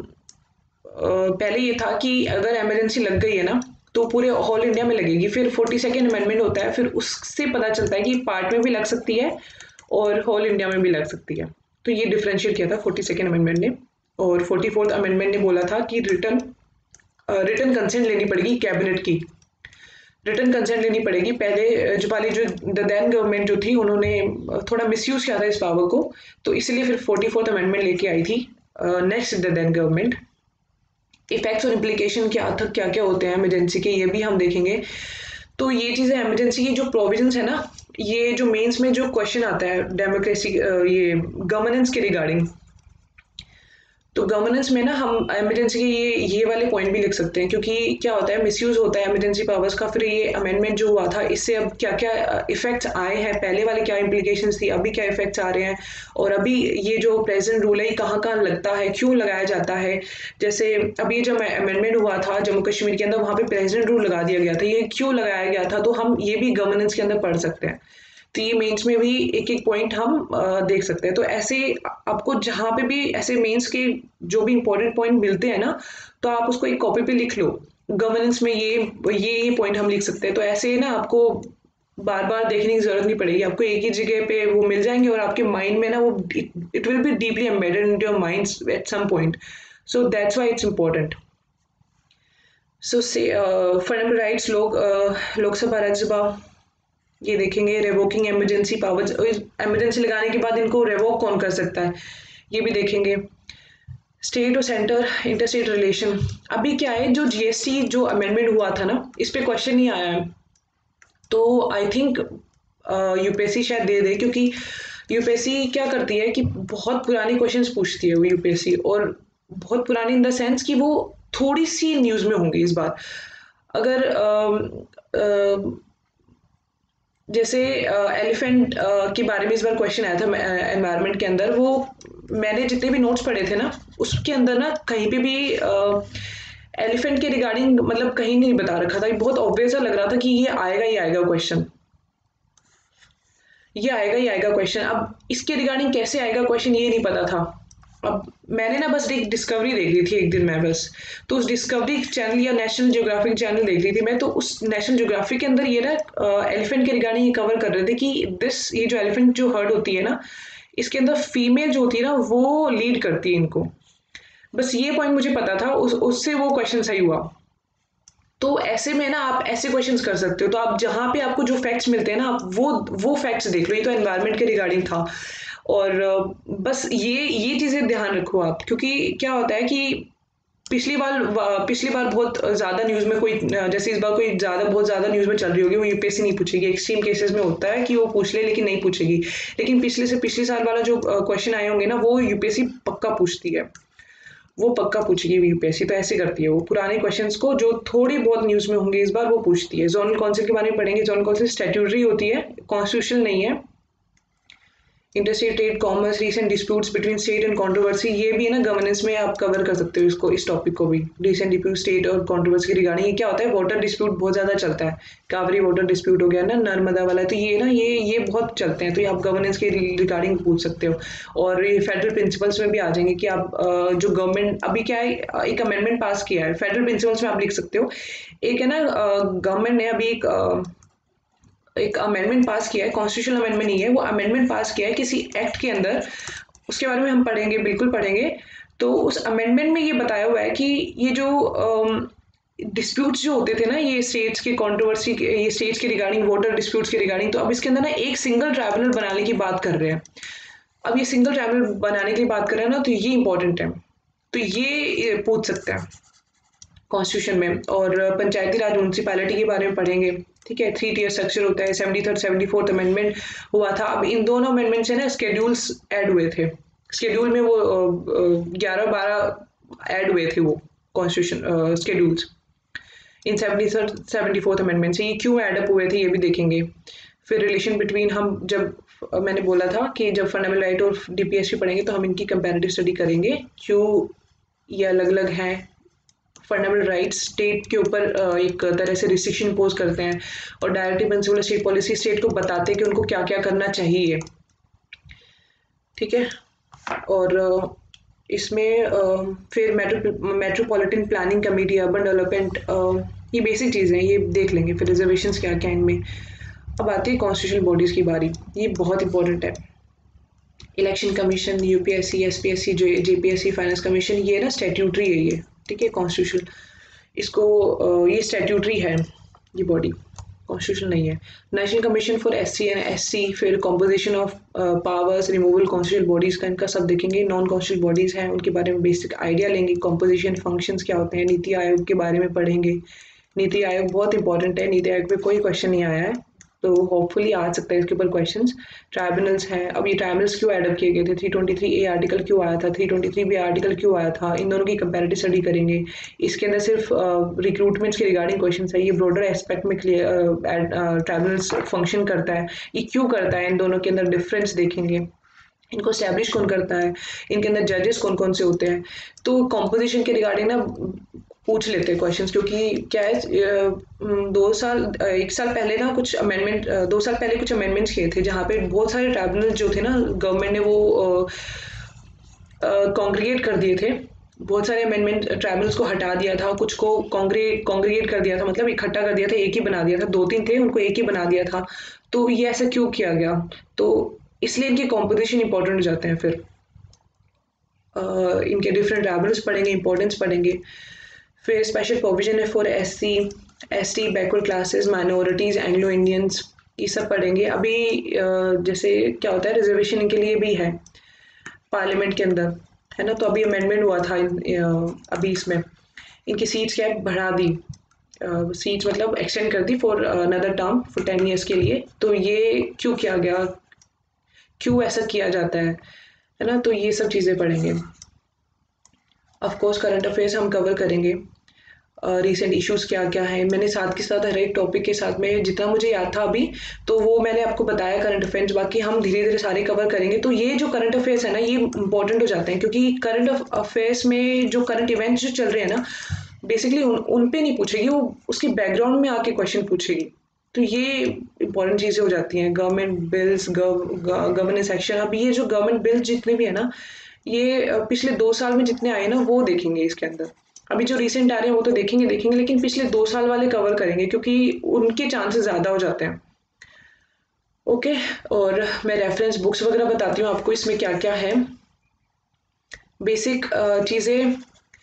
पहले ये था कि अगर इमरजेंसी लग गई है ना तो पूरे ऑल इंडिया में लगेगी। फिर 42nd अमेंडमेंट होता है, फिर उससे पता चलता है कि पार्ट में भी लग सकती है और होल इंडिया में भी लग सकती है। तो ये डिफरेंशिएट किया था 42nd अमेंडमेंट ने। और 44th अमेंडमेंट ने बोला था कि रिटर्न कंसेंट लेनी पड़ेगी कैबिनेट की, रिटर्न कंसेंट लेनी पड़ेगी। पहले जो देन गवर्नमेंट जो थी उन्होंने थोड़ा मिसयूज किया था इस पावर को, तो इसलिए फिर 44th अमेंडमेंट लेके आई थी नेक्स्ट देन गवर्नमेंट। इफेक्ट्स और इम्प्लीकेशन क्या क्या होते हैं इमरजेंसी के, ये भी हम देखेंगे। तो ये चीज़ें इमरजेंसी की जो प्रोविजंस है ना, ये जो मेंस में जो क्वेश्चन आता है डेमोक्रेसी ये गवर्नेंस के रिगार्डिंग, तो गवर्नेंस में ना हम इमरजेंसी के ये वाले पॉइंट भी लिख सकते हैं, क्योंकि क्या होता है मिसयूज होता है इमरजेंसी पावर्स का। फिर ये अमेंडमेंट जो हुआ था इससे अब क्या क्या इफेक्ट्स आए हैं, पहले वाले क्या इम्प्लीकेशंस थी, अभी क्या इफेक्ट्स आ रहे हैं, और अभी ये जो प्रेजेंट रूल है कहाँ कहाँ लगता है, क्यों लगाया जाता है। जैसे अभी जब अमेंडमेंट हुआ था जम्मू कश्मीर के अंदर, वहाँ पे प्रेजेंट रूल लगा दिया गया था, ये क्यों लगाया गया था, तो हम ये भी गवर्नेंस के अंदर पढ़ सकते हैं। तो ये मेंस में भी एक एक पॉइंट हम देख सकते हैं। तो ऐसे आपको जहाँ पे भी ऐसे मेंस के जो भी इंपॉर्टेंट पॉइंट मिलते हैं ना, तो आप उसको एक कॉपी पे लिख लो। गवर्नेंस में ये पॉइंट हम लिख सकते हैं। तो ऐसे ना आपको बार बार देखने की जरूरत नहीं पड़ेगी, आपको एक ही जगह पे वो मिल जाएंगे और आपके माइंड में ना वो it will be deeply embedded in your mind at some point. So that's why it's important. So say fundamental rights, Lok Sabha Rajya Sabha, ये देखेंगे। रिवोकिंग इमरजेंसी पावर्स, इमरजेंसी लगाने के बाद इनको रिवोक कौन कर सकता है, ये भी देखेंगे। स्टेट और सेंटर इंटर स्टेट रिलेशन, अभी क्या है जो जीएसटी जो अमेंडमेंट हुआ था ना, इस पे क्वेश्चन नहीं आया है, तो आई थिंक यूपीएससी शायद दे दे, क्योंकि यूपीएससी क्या करती है कि बहुत पुराने क्वेश्चंस पूछती है वो यूपीएससी, और बहुत पुरानी इन द सेंस कि वो थोड़ी सी न्यूज़ में होंगी इस बार। अगर जैसे एलिफेंट के बारे में इस बार क्वेश्चन आया था एनवायरनमेंट के अंदर, वो मैंने जितने भी नोट्स पढ़े थे ना उसके अंदर ना कहीं पे भी एलिफेंट के रिगार्डिंग मतलब कहीं नहीं बता रखा था। बहुत ऑब्वियस लग रहा था कि ये आएगा ही आएगा क्वेश्चन, ये आएगा ही आएगा क्वेश्चन। अब इसके रिगार्डिंग कैसे आएगा क्वेश्चन ये नहीं पता था। अब मैंने ना बस एक डिस्कवरी देख ली थी एक दिन मैं बस, तो उस डिस्कवरी चैनल या नेशनल ज्योग्राफिक चैनल देख ली थी मैं, तो उस नेशनल ज्योग्राफिक के अंदर ये ना एलिफेंट के रिगार्डिंग ये कवर कर रहे थे कि ये जो एलिफेंट जो हर्ड होती है ना, इसके अंदर फीमेल जो होती है ना वो लीड करती है इनको। बस ये पॉइंट मुझे पता था, उससे वो क्वेश्चन सही हुआ। तो ऐसे में ना आप ऐसे क्वेश्चंस कर सकते हो। तो आप जहाँ पे आपको जो फैक्ट्स मिलते हैं ना आप वो फैक्ट्स देख लो। ये तो एनवायरनमेंट के रिगार्डिंग था, और बस ये चीज़ें ध्यान रखो आप, क्योंकि क्या होता है कि पिछली बार बहुत ज़्यादा न्यूज़ में कोई जैसे इस बार कोई बहुत ज़्यादा न्यूज़ में चल रही होगी, वो यूपीएससी नहीं पूछेगी। एक्सट्रीम केसेस में होता है कि वो पूछ ले लेकिन नहीं पूछेगी, लेकिन पिछले साल वाला जो क्वेश्चन आए होंगे ना वो यूपीएससी पक्का पूछती है, वो पक्का पूछेगी यूपीएससी। तो ऐसे करती है वो, पुराने क्वेश्चंस को जो थोड़ी बहुत न्यूज़ में होंगे इस बार वो पूछती है। जोनल काउंसिल के बारे में पढ़ेंगे। जोनल काउंसिल स्टैट्यूटरी होती है, कॉन्स्टिट्यूशनल नहीं है। Interstate trade, commerce, recent disputes between state and controversy, ये भी है ना गवर्नेंस में आप कवर कर सकते हो इसको, इस टॉपिक को भी। रीसेंट डिस्प्यूट स्टेट और कंट्रोवर्सी की रिगार्डिंग, ये क्या होता है, वाटर डिस्प्यूट बहुत ज़्यादा चलता है। कावेरी वाटर डिस्प्यूट हो गया ना, नर्मदा वाला, तो ये ना ये बहुत चलते हैं, तो ये आप गवर्नेंस के रिगार्डिंग पूछ सकते हो। और ये फेडरल प्रिंसिपल्स में भी आ जाएंगे कि आप जो गवर्नमेंट अभी क्या है एक अमेंडमेंट पास किया है, फेडरल प्रिंसिपल्स में आप लिख सकते हो। एक है ना गवर्नमेंट ने अभी एक अमेंडमेंट पास किया है, कॉन्स्टिट्यूशनल अमेंडमेंट नहीं है, वो अमेंडमेंट पास किया है किसी एक्ट के अंदर, उसके बारे में हम पढ़ेंगे, बिल्कुल पढ़ेंगे। तो उस अमेंडमेंट में ये बताया हुआ है कि ये जो डिस्प्यूट्स जो होते थे ना, ये स्टेट्स के कंट्रोवर्सी, ये स्टेट्स के रिगार्डिंग वाटर डिस्प्यूट्स के रिगार्डिंग, तो अब इसके अंदर ना एक सिंगल ट्राइब्यूनल बनाने की बात कर रहे हैं। अब ये सिंगल ट्राइब्यूनल बनाने की बात कर रहे हैं ना, तो ये इंपॉर्टेंट है, तो ये पूछ सकते हैं कॉन्स्टिट्यूशन में। और पंचायती राज म्यूनसिपैलिटी के बारे में पढ़ेंगे, ठीक है। 3 टियर स्ट्रक्चर होता है। 73rd 74th अमेंडमेंट हुआ था। अब इन दोनों अमेंडमेंट से ना स्केड्यूल्स ऐड हुए थे, स्केड्यूल में वो 11-12 ऐड हुए थे वो कॉन्स्टिट्यूशन स्केड्यूल्स इन 74th अमेंडमेंट से। ये क्यों एडअप हुए थे ये भी देखेंगे। फिर रिलेशन बिटवीन, हम जब मैंने बोला था कि जब फंडामेंटल राइट और डीपीएसपी पढ़ेंगे तो हम इनकी कंपैरेटिव स्टडी करेंगे, क्यों ये अलग अलग हैं। फंडामेंटल राइट्स स्टेट के ऊपर एक तरह से रिस्ट्रिक्शन इम्पोज करते हैं, और directive principle state policy state को बताते हैं कि उनको क्या क्या करना चाहिए। ठीक है। और इसमें फिर metropolitan planning committee, urban development, ये बेसिक चीज़ें हैं, ये देख लेंगे। फिर रिजर्वेशंस क्या क्या इनमें। अब आती है कॉन्स्टिट्यूशनल बॉडीज़ की बारी, ये बहुत इंपॉर्टेंट है। Election commission, UPSC, SPSC, JPSC, finance commission, ये ना स्टैट्यूटरी है ये। ठीक है, कॉन्स्टिट्यूशनल, इसको ये स्टैट्यूटरी है ये बॉडी, कॉन्स्टिट्यूशन नहीं है। National commission for SC and SC, फिर composition of powers, removal constitutional bodies का इनका सब देखेंगे। नॉन कॉन्स्टिट्यूशनल बॉडीज़ हैं उनके बारे में बेसिक आइडिया लेंगे, कॉम्पोजिशन, फंक्शंस क्या होते हैं। नीति आयोग के बारे में पढ़ेंगे। नीति आयोग बहुत इंपॉर्टेंट है, नीति आयोग पे कोई क्वेश्चन नहीं आया है तो होपफुली आ सकता है इसके ऊपर क्वेश्चंस। ट्राइब्यूनल्स हैं, अब ये ट्राइब्यूनल्स क्यों एडअप किए गए थे, 323A आर्टिकल क्यों आया था, 323B आर्टिकल क्यों आया था, इन दोनों की कंपैरेटिव स्टडी करेंगे। इसके अंदर सिर्फ रिक्रूटमेंट्स के रिगार्डिंग क्वेश्चंस है, ये ब्रॉडर एस्पेक्ट में ट्राइब्यूनल्स फंक्शन करता है, ये क्यों करता है, इन दोनों के अंदर डिफरेंस देखेंगे। इनको स्टैब्लिश कौन करता है, इनके अंदर जजेस कौन कौन से होते हैं। तो कॉम्पोजिशन के रिगार्डिंग ना पूछ लेते हैं क्वेश्चंस, क्योंकि क्या है 1 साल पहले ना कुछ अमेंडमेंट, 2 साल पहले कुछ अमेंडमेंट्स किए थे जहाँ पे बहुत सारे ट्राइब्यूनल जो थे ना, गवर्नमेंट ने वो कॉन्ग्रीगेट कर दिए थे। बहुत सारे अमेंडमेंट ट्राइब्यूनल्स को हटा दिया था, कुछ को कॉन्ग्रीगेट कर दिया था, मतलब इकट्ठा कर दिया था, एक ही बना दिया था। 2-3 थे उनको एक ही बना दिया था। तो ये ऐसा क्यों किया गया, तो इसलिए इनके कॉम्पोजिशन इंपॉर्टेंट हो जाते हैं। फिर इनके डिफरेंट ट्राइब्यूनल्स पढ़ेंगे, इंपॉर्टेंस पढ़ेंगे। फिर स्पेशल प्रोविजन है for SC, ST, backward classes, minorities, Anglo Indians, ये सब पढ़ेंगे। अभी जैसे क्या होता है, रिजर्वेशन इनके लिए भी है पार्लियामेंट के अंदर, है ना। तो अभी अमेंडमेंट हुआ था अभी इसमें इनकी सीट्स क्या है, बढ़ा दी, सीट्स मतलब एक्सटेंड कर दी for another term for 10 years के लिए। तो ये क्यों किया गया, क्यों ऐसा किया जाता है ना। तो ये सब चीज़ें पढ़ेंगे। ऑफ कोर्स करंट अफेयर्स हम कवर करेंगे, रिसेंट इश्यूज़ क्या क्या है। मैंने साथ के साथ हर एक टॉपिक के साथ में जितना मुझे याद था अभी, तो वो मैंने आपको बताया करंट अफेयर्स, बाकी हम धीरे धीरे सारे कवर करेंगे। तो ये जो करंट अफेयर्स है ना, ये इंपॉर्टेंट हो जाते हैं, क्योंकि करंट अफेयर्स में जो करंट इवेंट्स जो चल रहे हैं ना, बेसिकली उन पे नहीं पूछेगी वो, उसकी बैकग्राउंड में आके क्वेश्चन पूछेगी। तो ये इंपॉर्टेंट चीज़ें हो जाती हैं। गवर्नमेंट बिल्स, गवर्नेंस एक्शन, अब ये जो गवर्नमेंट बिल्स जितने भी है ना, ये पिछले 2 साल में जितने आए ना वो देखेंगे इसके अंदर। अभी जो रिसेंट आ रहे हैं वो तो देखेंगे, लेकिन पिछले 2 साल वाले कवर करेंगे, क्योंकि उनके चांसेस ज़्यादा हो जाते हैं। ओके। और मैं रेफरेंस बुक्स वगैरह बताती हूँ आपको, इसमें क्या क्या है। बेसिक चीज़ें,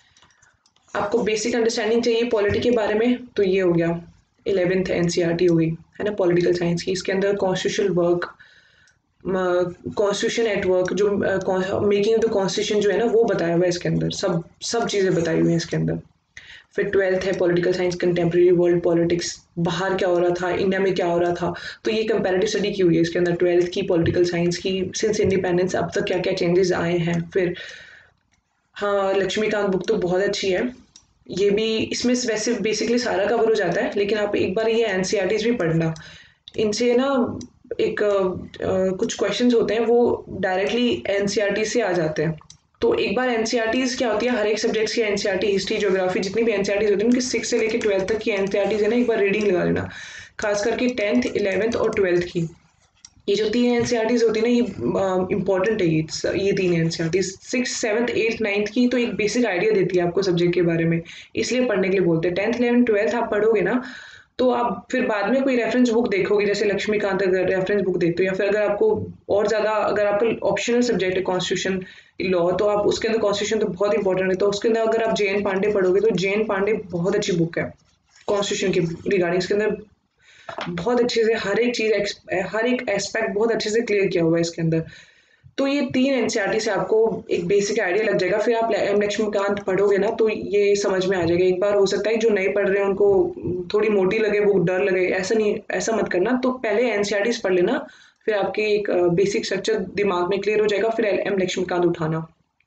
आपको बेसिक अंडरस्टैंडिंग चाहिए पॉलिटी के बारे में, तो ये हो गया 11th एनसीईआरटी हो गई, है ना, पॉलिटिकल साइंस की। इसके अंदर constitutional work, constitution at work, जो मेकिंग ऑफ द कॉन्स्टिट्यूशन जो है ना, वो बताया हुआ है इसके अंदर, सब सब चीज़ें बताई हुई हैं इसके अंदर। फिर 12th है political science, contemporary world politics, बाहर क्या हो रहा था, इंडिया में क्या हो रहा था। तो ये कंपैरेटिव स्टडी की हुई है इसके अंदर 12th की पॉलिटिकल साइंस की, सिंस इंडिपेंडेंस अब तक क्या क्या चेंजेस आए हैं। फिर हाँ, लक्ष्मीकांत बुक तो बहुत अच्छी है, ये भी, इसमें वैसे बेसिकली सारा कवर हो जाता है, लेकिन आप एक बार ये एनसीईआरटीज भी पढ़ना, इनसे ना एक कुछ क्वेश्चंस होते हैं वो डायरेक्टली एनसीईआरटी से आ जाते हैं। तो एक बार एनसीईआरटीज क्या होती है, हर एक सब्जेक्ट्स की एनसीईआरटी, हिस्ट्री, ज्योग्राफी, जितनी भी एनसीईआरटीज होती है उनकी 6 से लेकर 12th तक की एनसीईआरटीज है ना, एक बार रीडिंग लगा लेना, खास करके 10th, 11th और 12th की। ये जो 3 एनसीईआरटीज होती है ना, ये इंपॉर्टेंट है। ये 3 NCERTs 6th, 7th, 8th, 9th की तो एक बेसिक आइडिया देती है आपको सब्जेक्ट के बारे में, इसलिए पढ़ने के लिए बोलते हैं। 10th, 11th, 12th आप पढ़ोगे ना, तो आप फिर बाद में कोई रेफरेंस बुक देखोगे, जैसे लक्ष्मीकांत अगर रेफरेंस बुक देखते हो, या फिर अगर आपको और ज़्यादा, अगर आपका ऑप्शनल सब्जेक्ट है कॉन्स्टिट्यूशन लॉ, तो आप उसके अंदर कॉन्स्टिट्यूशन तो बहुत इंपॉर्टेंट है, तो उसके अंदर अगर आप JN पांडे पढ़ोगे तो JN पांडे बहुत अच्छी बुक है कॉन्स्टिट्यूशन के रिगार्डिंग। इसके अंदर बहुत अच्छे से हर एक चीज़, हर एक एस्पेक्ट बहुत अच्छे से क्लियर किया हुआ है इसके अंदर। तो ये 3 एनसीईआरटी से आपको एक बेसिक आइडिया लग जाएगा। फिर आप एम लक्ष्मीकांत पढ़ोगे ना तो ये समझ में आ जाएगा। एक बार हो सकता है जो नए पढ़ रहे हैं उनको थोड़ी मोटी लगे, वो डर लगे, ऐसा नहीं, ऐसा मत करना। तो पहले एनसीईआरटी पढ़ लेना, फिर आपके एक बेसिक स्ट्रक्चर दिमाग में क्लियर हो जाएगा, फिर एम लक्ष्मीकांत उठाना।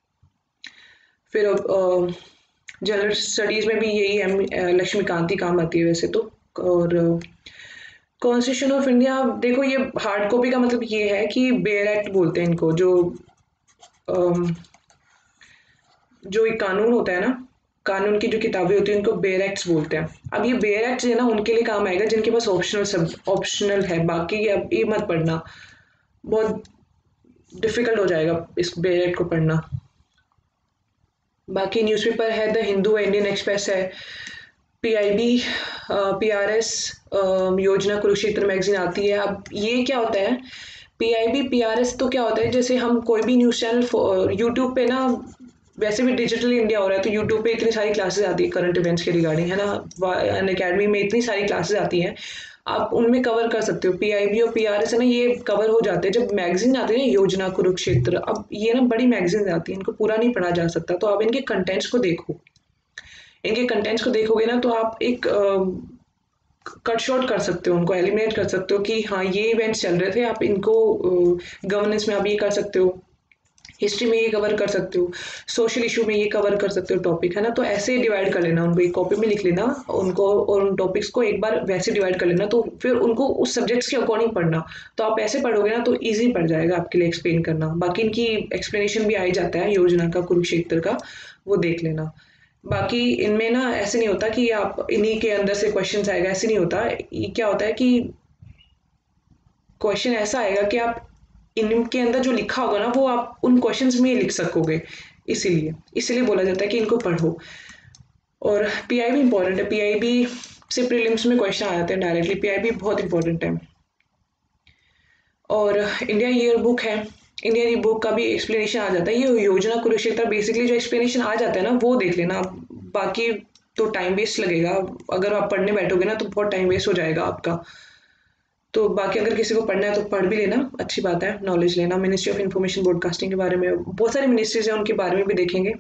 फिर जनरल स्टडीज़ में भी यही एम लक्ष्मीकांत ही काम आती है वैसे तो। और कॉन्स्टिट्यूशन ऑफ इंडिया, देखो ये हार्ड कॉपी का मतलब ये है कि बेयर एक्ट बोलते हैं इनको, अम, जो एक कानून होता है ना, कानून की जो किताबें होती हैं उनको बेयर एक्ट्स बोलते हैं। अब ये बेयर एक्ट्स है ना, उनके लिए काम आएगा जिनके पास ऑप्शनल है, बाकी अब ये मत पढ़ना, बहुत डिफिकल्ट हो जाएगा इस बेयर एक्ट को पढ़ना। बाकी न्यूज़पेपर है द हिंदू है, इंडियन एक्सप्रेस है, PIB, PRS, Yojana Kurukshetra magazine आती है। अब ये क्या होता है, पीआईबी पीआरएस तो क्या होता है, जैसे हम कोई भी न्यूज़ चैनल यूट्यूब पे ना, वैसे भी डिजिटल इंडिया हो रहा है तो यूट्यूब पे इतनी सारी क्लासेस आती है करंट इवेंट्स के रिगार्डिंग, है ना, अन अकेडमी में इतनी सारी क्लासेस आती हैं, आप उनमें कवर कर सकते हो। पीआईबी और पीआरएस है ना, ये कवर हो जाते हैं। जब मैगजीन आती है ना, योजना कुरुक्षेत्र, अब ये ना बड़ी मैगजीन आती है, इनको पूरा नहीं पढ़ा जा सकता, तो आप इनके कंटेंट्स को देखो, इनके कंटेंट्स को देखोगे ना तो आप एक कट शॉर्ट कर सकते हो, उनको एलिमिनेट कर सकते हो कि हाँ ये इवेंट्स चल रहे थे, आप इनको गवर्नेंस में आप ये कर सकते हो, हिस्ट्री में ये कवर कर सकते हो, सोशल इशू में ये कवर कर सकते हो टॉपिक, है ना। तो ऐसे डिवाइड कर लेना, उनको एक कॉपी में लिख लेना उनको, और उन टॉपिक्स को एक बार वैसे डिवाइड कर लेना, तो फिर उनको उस सब्जेक्ट्स के अकॉर्डिंग पढ़ना। तो आप ऐसे पढ़ोगे ना तो ईजी पड़ जाएगा आपके लिए एक्सप्लेन करना। बाकी इनकी एक्सप्लेनेशन भी आ ही जाता है योजना का, कुरुक्षेत्र का, वो देख लेना। बाकी इनमें ना ऐसे नहीं होता कि आप इन्हीं के अंदर से क्वेश्चन आएगा, ऐसे नहीं होता। ये क्या होता है कि क्वेश्चन ऐसा आएगा कि आप इनके अंदर जो लिखा होगा ना वो आप उन क्वेश्चंस में लिख सकोगे, इसीलिए इसीलिए बोला जाता है कि इनको पढ़ो। और पीआईबी इंपॉर्टेंट है, पीआईबी से प्रीलिम्स में क्वेश्चन आ जाते हैं डायरेक्टली, पीआईबी बहुत इंपॉर्टेंट है। और इंडिया ईयर बुक है, इंडिया ईयर बुक का भी एक्सप्लेनेशन आ जाता है। ये योजना कुरुक्षेत्र बेसिकली जो एक्सप्लेनेशन आ जाता है ना वो देख लेना, बाकी तो टाइम वेस्ट लगेगा, अगर आप पढ़ने बैठोगे ना तो बहुत टाइम वेस्ट हो जाएगा आपका। तो बाकी अगर किसी को पढ़ना है तो पढ़ भी लेना, अच्छी बात है, नॉलेज लेना। मिनिस्ट्री ऑफ इंफॉर्मेशन ब्रॉडकास्टिंग के बारे में बहुत सारी मिनिस्ट्रीज हैं, उनके बारे में भी देखेंगे।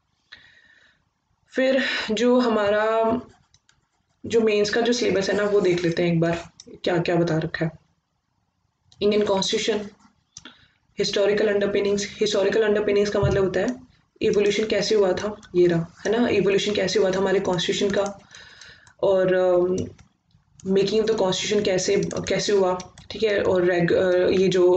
फिर जो हमारा जो मेंस का जो सिलेबस है ना वो देख लेते हैं एक बार, क्या क्या बता रखा है। Indian constitution, historical underpinnings, historical underpinnings का मतलब होता है इवोल्यूशन कैसे हुआ था, ये रहा, है ना, इवोल्यूशन कैसे हुआ था हमारे कॉन्स्टिट्यूशन का, और मेकिंग द कॉन्स्टिट्यूशन कैसे कैसे हुआ, ठीक है। और ये जो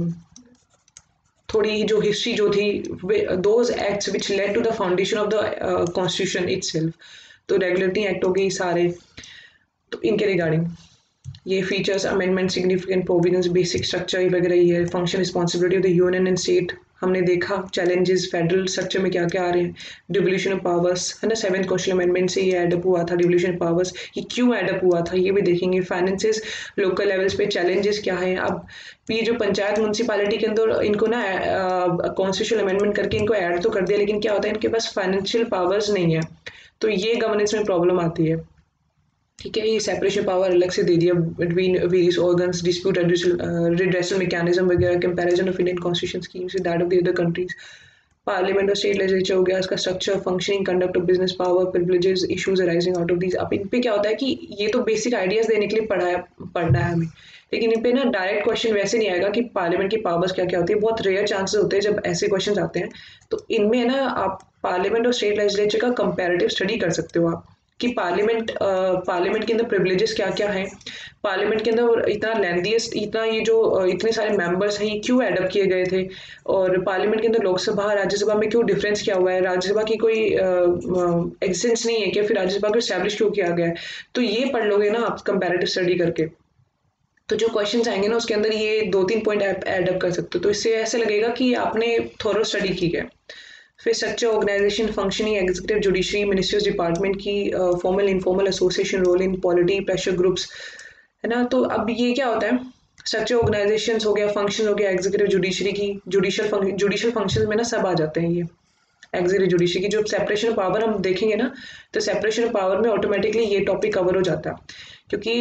थोड़ी जो हिस्ट्री जो थी, those acts which led to the foundation of the constitution itself, तो रेगुलेटरी एक्ट हो गई सारे, तो इनके रिगार्डिंग ये features, amendment, significant provisions, basic structure वगैरह, ये function, responsibility of the union and state, हमने देखा चैलेंजेस फेडरल स्ट्रक्चर में क्या क्या आ रहे हैं, डिवोल्यूशन ऑफ पावर्स, है ना, 7th कॉन्स्टिट्यूशन अमेंडमेंट से ये एडअप हुआ था डिवोल्यूशन ऑफ पावर्स, ये क्यों एडअप हुआ था ये भी देखेंगे। फाइनेंसेस, लोकल लेवल्स पे चैलेंजेस क्या है। अब ये जो पंचायत म्यूनसिपालिटी के अंदर इनको ना कॉन्स्टिट्यूशन अमेंडमेंट करके इनको ऐड तो कर दिया, लेकिन क्या होता है इनके पास फाइनेंशियल पावर्स नहीं है, तो ये गवर्नेंस में प्रॉब्लम आती है, ठीक है। ये सेपरेशन पावर अलग से दे दिया between various organs, dispute redressal mechanism वगैरह, comparison of Indian constitution schemes with that of the other countries, parliament और स्टेट लेजिस्लेचर हो गया, उसका structure, functioning, conduct of business, power, privileges, issues arising out of these. अब इन पे क्या होता है कि ये तो बेसिक आइडियाज देने के लिए पढ़ना है हमें, लेकिन इन पे ना डायरेक्ट क्वेश्चन वैसे नहीं आएगा कि पार्लियामेंट की पावर्स क्या क्या होती है, बहुत रेयर चांसेस होते हैं जब ऐसे क्वेश्चन आते हैं। तो इनमें ना आप पार्लियामेंट और स्टेट लेजिस्लेचर का कंपैरेटिव स्टडी कर सकते हो आप, कि पार्लियामेंट के अंदर प्रिविलेजेस क्या क्या हैं, पार्लियामेंट के अंदर इतना लेंथीएस्ट, इतना ये जो इतने सारे मेंबर्स हैं ये क्यों एडअप किए गए थे, और पार्लियामेंट के अंदर लोकसभा राज्यसभा में क्यों डिफरेंस क्या हुआ है, राज्यसभा की कोई एग्जिस्टेंस नहीं है क्या, फिर राज्यसभा को स्टैब्लिश क्यों किया गया है। तो ये पढ़ लोगे ना आप कंपैरेटिव स्टडी करके, तो जो क्वेश्चंस आएंगे ना उसके अंदर ये 2-3 पॉइंट एडअप कर सकते हो, तो इससे ऐसे लगेगा कि आपने थोरो स्टडी की है। फिर structure, organisation, functioning, executive, judiciary, ministries, department की formal informal association, role in polity, pressure groups, है ना। तो अब ये क्या होता है, स्ट्रक्चर, ऑर्गेनाइजेशन हो गया, फंक्शन हो गया, एग्जीक्यूटिव, जुडिशरी की, जुडिशियल फंक्शन में ना सब आ जाते हैं ये। एग्जीक्यूटिव जुडिशरी की जो सेपरेशन ऑफ पावर हम देखेंगे ना, तो सेपरेशन ऑफ पावर में ऑटोमेटिकली ये टॉपिक कवर हो जाता है, क्योंकि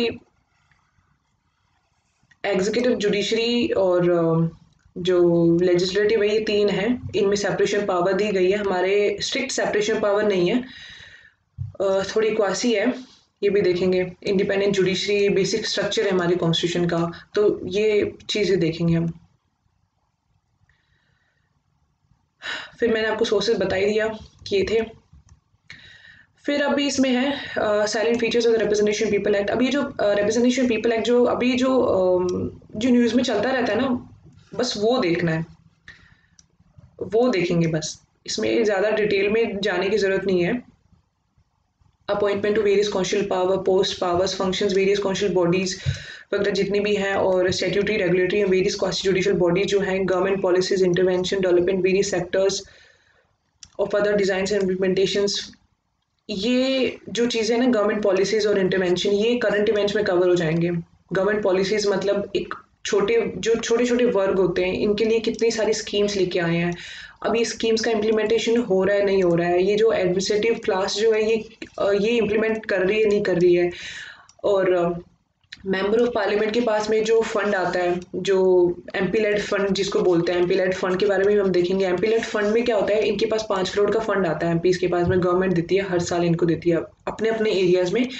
एग्जीक्यूटिव, जुडिशरी और जो लेजिस्लेटिव है ये 3 है, इनमें सेपरेशन पावर दी गई है, हमारे स्ट्रिक्ट सेपरेशन पावर नहीं है, थोड़ी क्वासी है, ये भी देखेंगे। इंडिपेंडेंट जुडिशरी, बेसिक स्ट्रक्चर है हमारे कॉन्स्टिट्यूशन का, तो ये चीज़ें देखेंगे हम। फिर मैंने आपको सोर्सेज बता ही दिया कि ये थे। फिर अभी इसमें है salient features of the representation people act. अभी जो रिप्रेजेंटेशन पीपल एक्ट जो अभी जो न्यूज़ में चलता रहता है ना, बस वो देखना है, वो देखेंगे बस। इसमें ज़्यादा डिटेल में जाने की ज़रूरत नहीं है। Appointment to various constitutional power, post powers, functions, various constitutional bodies वगैरह जितनी भी हैं, और statutory, regulatory and various constitutional bodies जो हैं, government policies, intervention, development, various sectors of other designs and implementations. ये जो चीज़ें हैं ना, गवर्नमेंट पॉलिसीज़ और इंटरवेंशन, ये करंट इवेंट्स में कवर हो जाएंगे। गवर्नमेंट पॉलिसीज़ मतलब एक छोटे छोटे वर्ग होते हैं, इनके लिए कितनी सारी स्कीम्स लेके आए हैं, अभी स्कीम्स का इम्प्लीमेंटेशन हो रहा है नहीं हो रहा है, ये जो एडमिनिस्ट्रेटिव क्लास जो है ये इम्प्लीमेंट कर रही है नहीं कर रही है, और मेंबर ऑफ पार्लियामेंट के पास में जो फंड आता है, जो एमपी लेड फंड जिसको बोलते हैं, एमपी लेड फंड के बारे में भी हम देखेंगे। एमपी लेड फंड में क्या होता है, इनके पास 5 करोड़ का फंड आता है, एमपीज के पास में गवर्नमेंट देती है, हर साल इनको देती है अपने अपने एरियाज में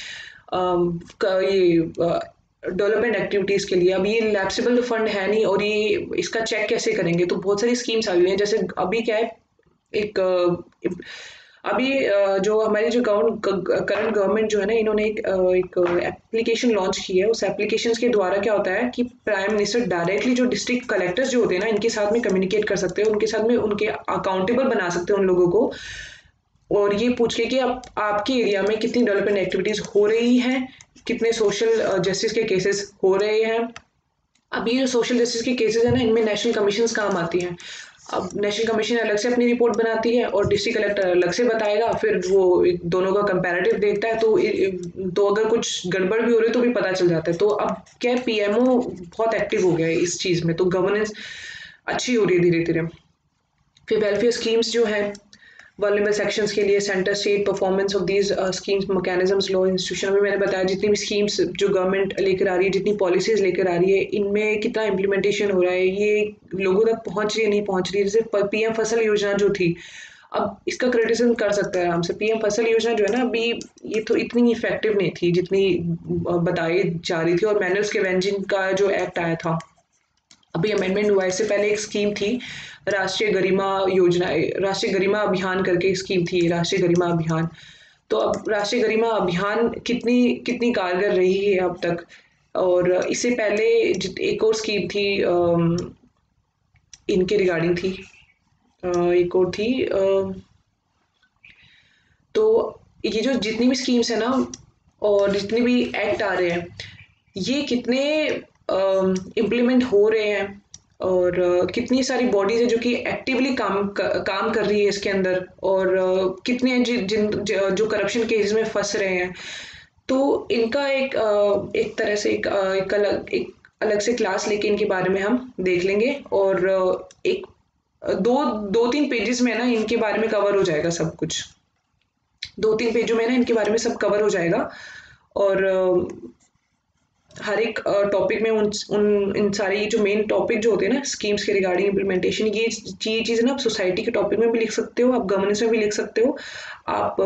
ये डेवलपमेंट एक्टिविटीज़ के लिए। अब ये लैप्सेबल फंड है नहीं, और ये इसका चेक कैसे करेंगे, तो बहुत सारी स्कीम्स आ गई हैं। जैसे अभी क्या है, एक अभी जो हमारी जो करंट गवर्नमेंट जो है ना, इन्होंने एक एप्लीकेशन लॉन्च की है। उस एप्लीकेशन के द्वारा क्या होता है कि प्राइम मिनिस्टर डायरेक्टली जो डिस्ट्रिक्ट कलेक्टर्स जो होते हैं ना, इनके साथ में कम्युनिकेट कर सकते हैं, उनके साथ में उनके अकाउंटेबल बना सकते हैं उन लोगों को, और ये पूछ के कि आपके एरिया में कितनी डेवलपमेंट एक्टिविटीज़ हो रही हैं, कितने सोशल जस्टिस के केसेस हो रहे हैं। अब ये जो सोशल जस्टिस के केसेस है ना, इनमें नेशनल कमीशंस काम आती हैं। अब नेशनल कमीशन अलग से अपनी रिपोर्ट बनाती है और डिस्ट्रिक्ट कलेक्टर अलग से बताएगा, फिर वो दोनों का कंपैरेटिव देखता है, तो अगर कुछ गड़बड़ भी हो रही है तो भी पता चल जाता है। तो अब क्या है, पीएमओ बहुत एक्टिव हो गया है इस चीज़ में, तो गवर्नेंस अच्छी हो रही है धीरे धीरे। फिर वेलफेयर स्कीम्स जो है वल्नरेबल सेक्शंस के लिए, centre state performance of these schemes, mechanisms, law, institution में मैंने बताया जितनी भी स्कीम्स जो गवर्नमेंट लेकर आ रही है, जितनी पॉलिसीज लेकर आ रही है, इनमें कितना इम्प्लीमेंटेशन हो रहा है, ये लोगों तक पहुंच रही है नहीं पहुंच रही है। जैसे पीएम फसल योजना जो थी, अब इसका क्रिटिसिज्म कर सकता है हमसे। पीएम फसल योजना जो है ना, अभी ये तो इतनी इफेक्टिव नहीं थी जितनी बताई जा रही थी, और मैनुअल स्कैवेंजिंग का जो एक्ट आया था, अभी अमेंडमेंट हुआ है। इससे पहले एक स्कीम थी राष्ट्रीय गरिमा योजना, राष्ट्रीय गरिमा अभियान करके स्कीम थी, राष्ट्रीय गरिमा अभियान। तो अब राष्ट्रीय गरिमा अभियान कितनी कितनी कारगर रही है अब तक। और इससे पहले एक और स्कीम थी, इनके रिगार्डिंग थी, एक और थी, तो ये जो जितनी भी स्कीम्स है ना, और जितने भी एक्ट आ रहे हैं, ये कितने इम्प्लीमेंट हो रहे हैं, और कितनी सारी बॉडीज है जो कि एक्टिवली काम कर रही है इसके अंदर, और कितने हैं जो करप्शन केसेस में फंस रहे हैं। तो इनका एक तरह से एक अलग से क्लास लेके इनके बारे में हम देख लेंगे, और एक दो तीन पेजेस में ना इनके बारे में कवर हो जाएगा सब कुछ। 2-3 पेजों में ना इनके बारे में सब कवर हो जाएगा, और हर एक टॉपिक में इन सारी जो मेन टॉपिक जो होते हैं ना स्कीम्स के रिगार्डिंग इम्प्लीमेंटेशन, ये चीज़ें ना आप सोसाइटी के टॉपिक में भी लिख सकते हो, आप गवर्नेंस में भी लिख सकते हो, आप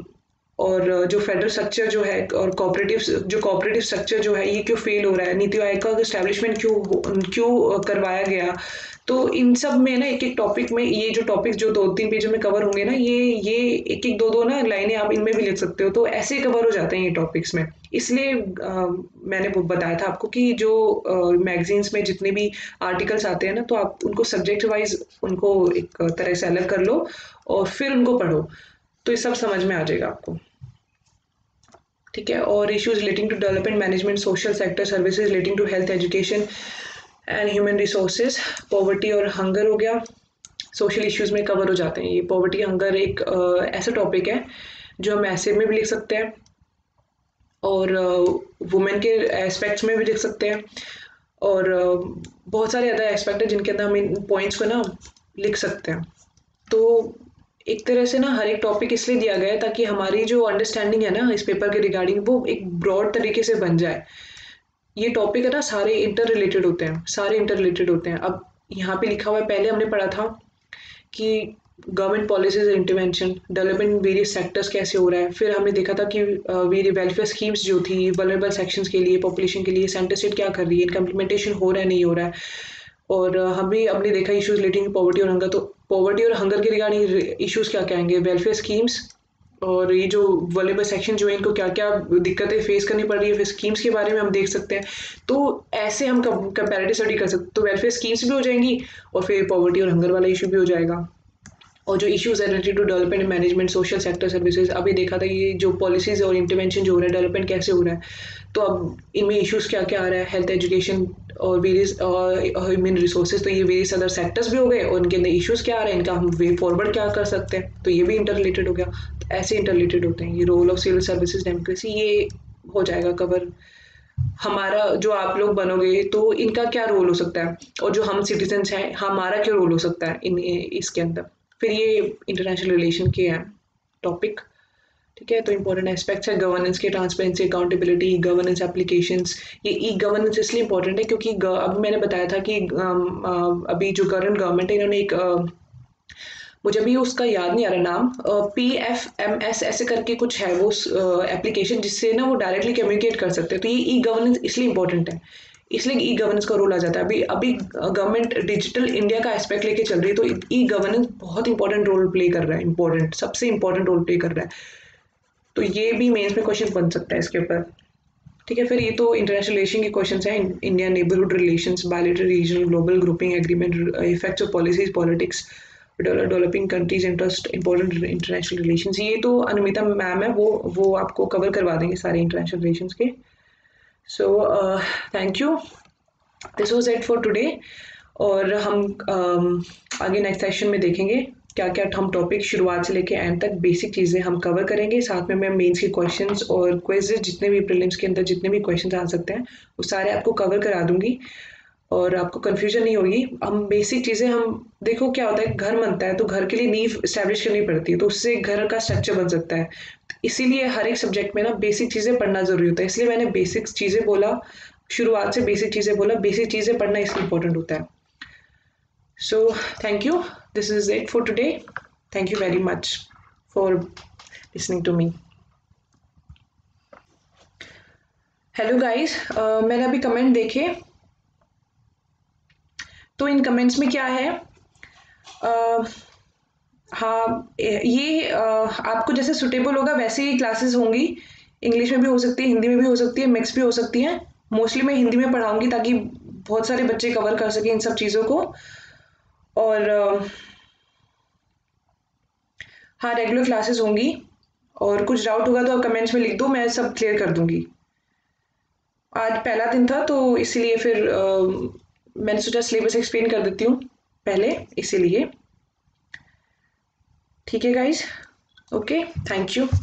और जो फेडरल स्ट्रक्चर जो है और कोऑपरेटिव स्ट्रक्चर जो है, ये क्यों फेल हो रहा है, नीति आयोग का एस्टैब्लिशमेंट क्यों करवाया गया। तो इन सब में ना एक एक टॉपिक में, ये जो टॉपिक जो 2-3 पेजों में कवर होंगे ना, ये एक एक दो ना लाइनें आप इनमें भी लिख सकते हो, तो ऐसे कवर हो जाते हैं ये टॉपिक्स में। इसलिए मैंने बताया था आपको कि जो मैगजीन्स में जितने भी आर्टिकल्स आते हैं ना, तो आप उनको सब्जेक्ट वाइज उनको एक तरह से अलग कर लो और फिर उनको पढ़ो, तो ये सब समझ में आ जाएगा आपको। ठीक है। और issues relating to development management, social sector services relating to health, education and human resources, poverty और हंगर हो गया, सोशल इश्यूज में कवर हो जाते हैं। ये पॉवर्टी हंगर एक ऐसा टॉपिक है जो हम ऐसे में भी लिख सकते हैं, और वुमेन के एस्पेक्ट्स में भी लिख सकते हैं, और बहुत सारे अदर एस्पेक्ट है जिनके अंदर हम इन पॉइंट्स को ना लिख सकते हैं। तो एक तरह से ना हर एक टॉपिक इसलिए दिया गया है ताकि हमारी जो अंडरस्टैंडिंग है ना इस पेपर के रिगार्डिंग, वो एक ब्रॉड तरीके से बन जाए। ये टॉपिक है ना, सारे इंटर रिलेटेड होते हैं, सारे इंटर रिलेटेड होते हैं। अब यहाँ पे लिखा हुआ है, पहले हमने पढ़ा था कि government policies intervention, development various sectors कैसे हो रहा है। फिर हमने देखा था कि वेलफेयर स्कीम्स जो थी वल्नरेबल सेक्शंस के लिए, पॉपुलेशन के लिए, सेंटर स्टेट क्या कर रही है, इनका इम्प्लीमेंटेशन हो रहा है नहीं हो रहा है। और हम भी हमने देखा इश्यूज रिलेटिंग पॉवर्टी और हंगर, तो पॉवर्टी और हंगर के रिगार्डिंग इश्यूज क्या क्या आएंगे, वेलफेयर स्कीम्स और ये जो वल्नरेबल सेक्शन जो है इनको क्या क्या दिक्कतें फेस करनी पड़ रही है, फिर स्कीम्स के बारे में हम देख सकते हैं। तो ऐसे हम कंपैरेटिव स्टडी कर सकते हैं, तो वेलफेयर स्कीम्स भी हो जाएंगी और फिर पॉवर्टी और हंगर वाला इशू भी हो जाएगा। और जो इश्यूज है related to development and management social sector services, अभी देखा था ये जो पॉलिसीज और इंटरवेंशन जो हो रहा है, डेवलपमेंट कैसे हो रहा है, तो अब इनमें इश्यूज क्या क्या आ रहा है, हेल्थ एजुकेशन और वेरियस ह्यूमन रिसोर्सेज, तो ये वेरियस अदर सेक्टर्स भी हो गए और इनके अंदर इश्यूज क्या आ रहे हैं, इनका हम वे फॉरवर्ड क्या कर सकते हैं, तो ये भी इंटर रिलेटेड हो गया। तो ऐसे इंटर रिलेटेड होते हैं ये role of civil services democracy, ये हो जाएगा कवर। हमारा जो आप लोग बनोगे तो इनका क्या रोल हो सकता है, और जो हम सिटीजन्स हैं हमारा क्या रोल हो सकता है इन इसके अंदर। फिर ये इंटरनेशनल रिलेशन के हैं टॉपिक। ठीक है, तो इंपॉर्टेंट एस्पेक्ट्स है गवर्नेंस के, ट्रांसपेरेंसी, अकाउंटेबिलिटी, गवर्नेंस एप्लीकेशंस। ये ई गवर्नेंस इसलिए इंपॉर्टेंट है क्योंकि अभी मैंने बताया था कि अभी जो करंट गवर्नमेंट है इन्होंने एक मुझे अभी उसका याद नहीं आ रहा नाम, PFMS ऐसे करके कुछ है वो एप्लीकेशन जिससे ना वो डायरेक्टली कम्युनिकेट कर सकते हैं। तो ये ई गवर्नेंस इसलिए इंपॉर्टेंट है, इसलिए ई गवर्नेंस का रोल आ जाता है। अभी अभी गवर्नमेंट डिजिटल इंडिया का एस्पेक्ट लेके चल रही है, तो ई गवर्नेंस बहुत इंपॉर्टेंट रोल प्ले कर रहा है, इंपॉर्टेंट सबसे इंपॉर्टेंट रोल प्ले कर रहा है। तो ये भी मेंस में क्वेश्चन बन सकता है इसके ऊपर। ठीक है, फिर ये तो इंटरनेशनल रिलेशन के क्वेश्चन हैं, India neighbourhood relations, bilateral, regional, global grouping agreement, effects of policies, politics, developing countries interest, important international relations. ये तो अनुमिता मैम है, वो आपको कवर करवा देंगे सारे इंटरनेशनल रिलेशंस के। So thank you, this was it for today. और हम आगे नेक्स्ट सेशन में देखेंगे क्या क्या हम टॉपिक शुरुआत से लेके एंड तक बेसिक चीज़ें हम कवर करेंगे। साथ में मैं मेंस के क्वेश्चंस और क्विज़ेस जितने भी प्रीलिम्स के अंदर जितने भी क्वेश्चंस आ सकते हैं वो सारे आपको कवर करा दूंगी और आपको कन्फ्यूजन नहीं होगी। हम बेसिक चीज़ें हम देखो क्या होता है, घर बनता है तो घर के लिए नींव इस्टेब्लिश करनी पड़ती है, तो उससे घर का स्ट्रक्चर बन सकता है। इसीलिए हर एक सब्जेक्ट में ना बेसिक चीज़ें पढ़ना ज़रूरी होता है, इसलिए मैंने बेसिक चीज़ें बोला, शुरुआत से बेसिक चीज़ें बोला, बेसिक चीज़ें पढ़ना इसलिए इंपॉर्टेंट होता है। So, thank you. This is it for today. Thank you very much for listening to me. Hello guys, मैंने अभी कमेंट देखे, तो इन कमेंट्स में क्या है, uh, हाँ ये आपको जैसे सुटेबल होगा वैसे ही क्लासेस होंगी। इंग्लिश में भी हो सकती है, हिंदी में भी हो सकती है, मिक्स भी हो सकती है। मोस्टली मैं हिंदी में पढ़ाऊंगी ताकि बहुत सारे बच्चे कवर कर सकें इन सब चीज़ों को। और हाँ रेगुलर क्लासेस होंगी, और कुछ डाउट होगा तो आप कमेंट्स में लिख दो, मैं सब क्लियर कर दूंगी। आज पहला दिन था तो इसीलिए फिर मैंने सोचा सिलेबस एक्सप्लेन कर देती हूँ पहले, इसीलिए। ठीक है guys, okay, thank you.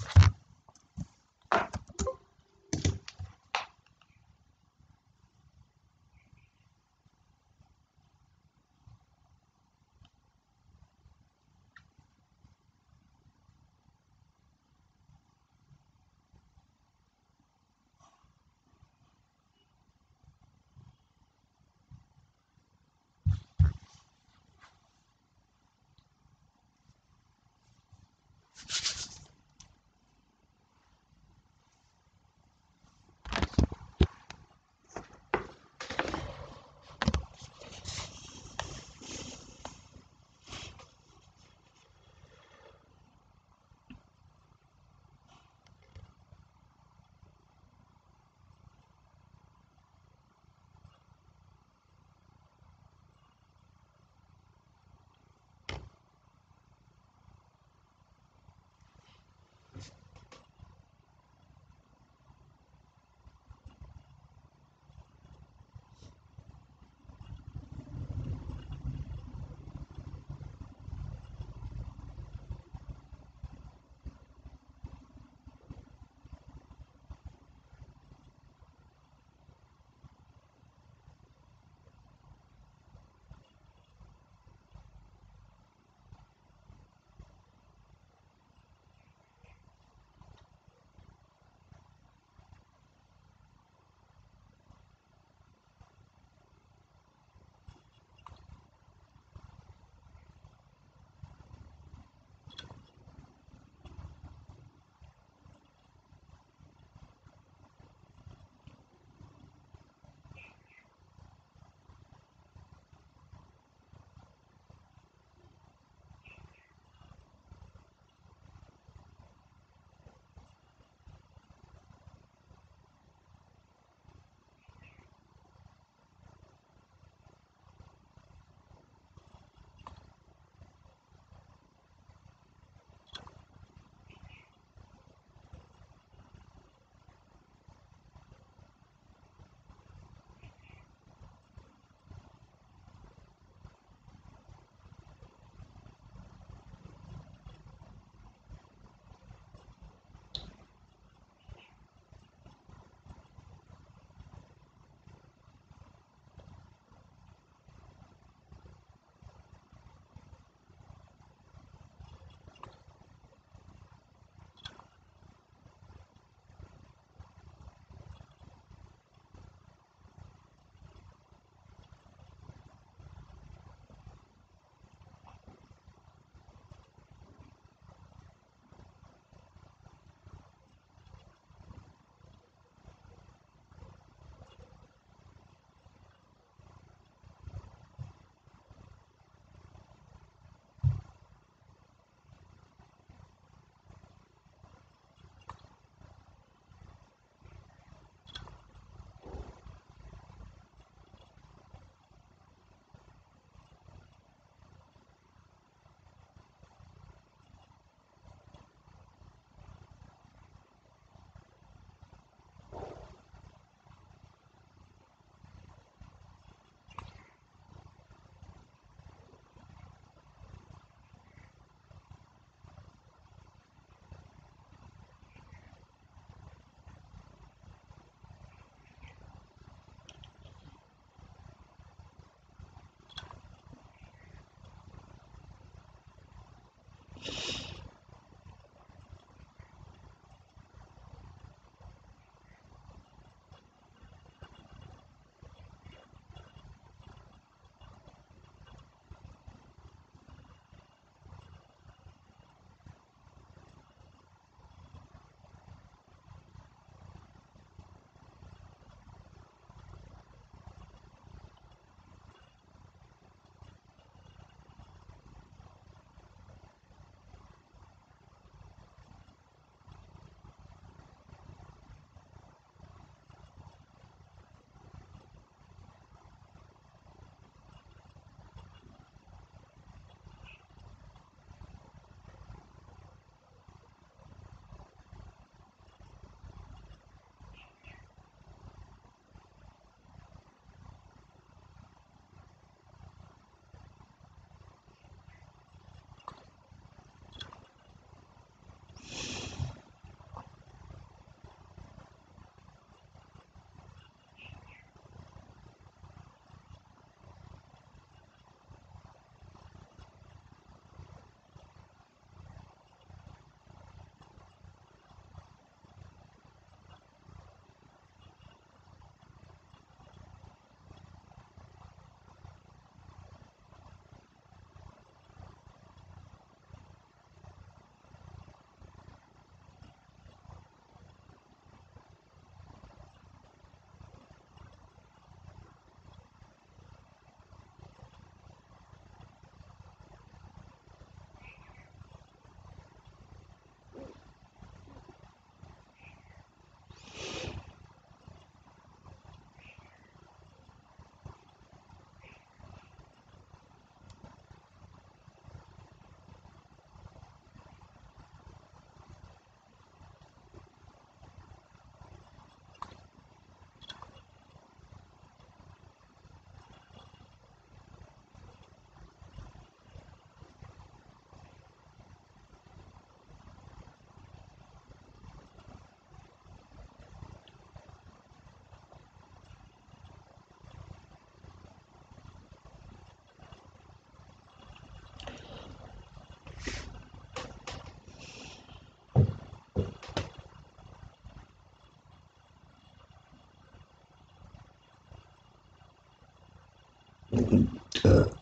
uh,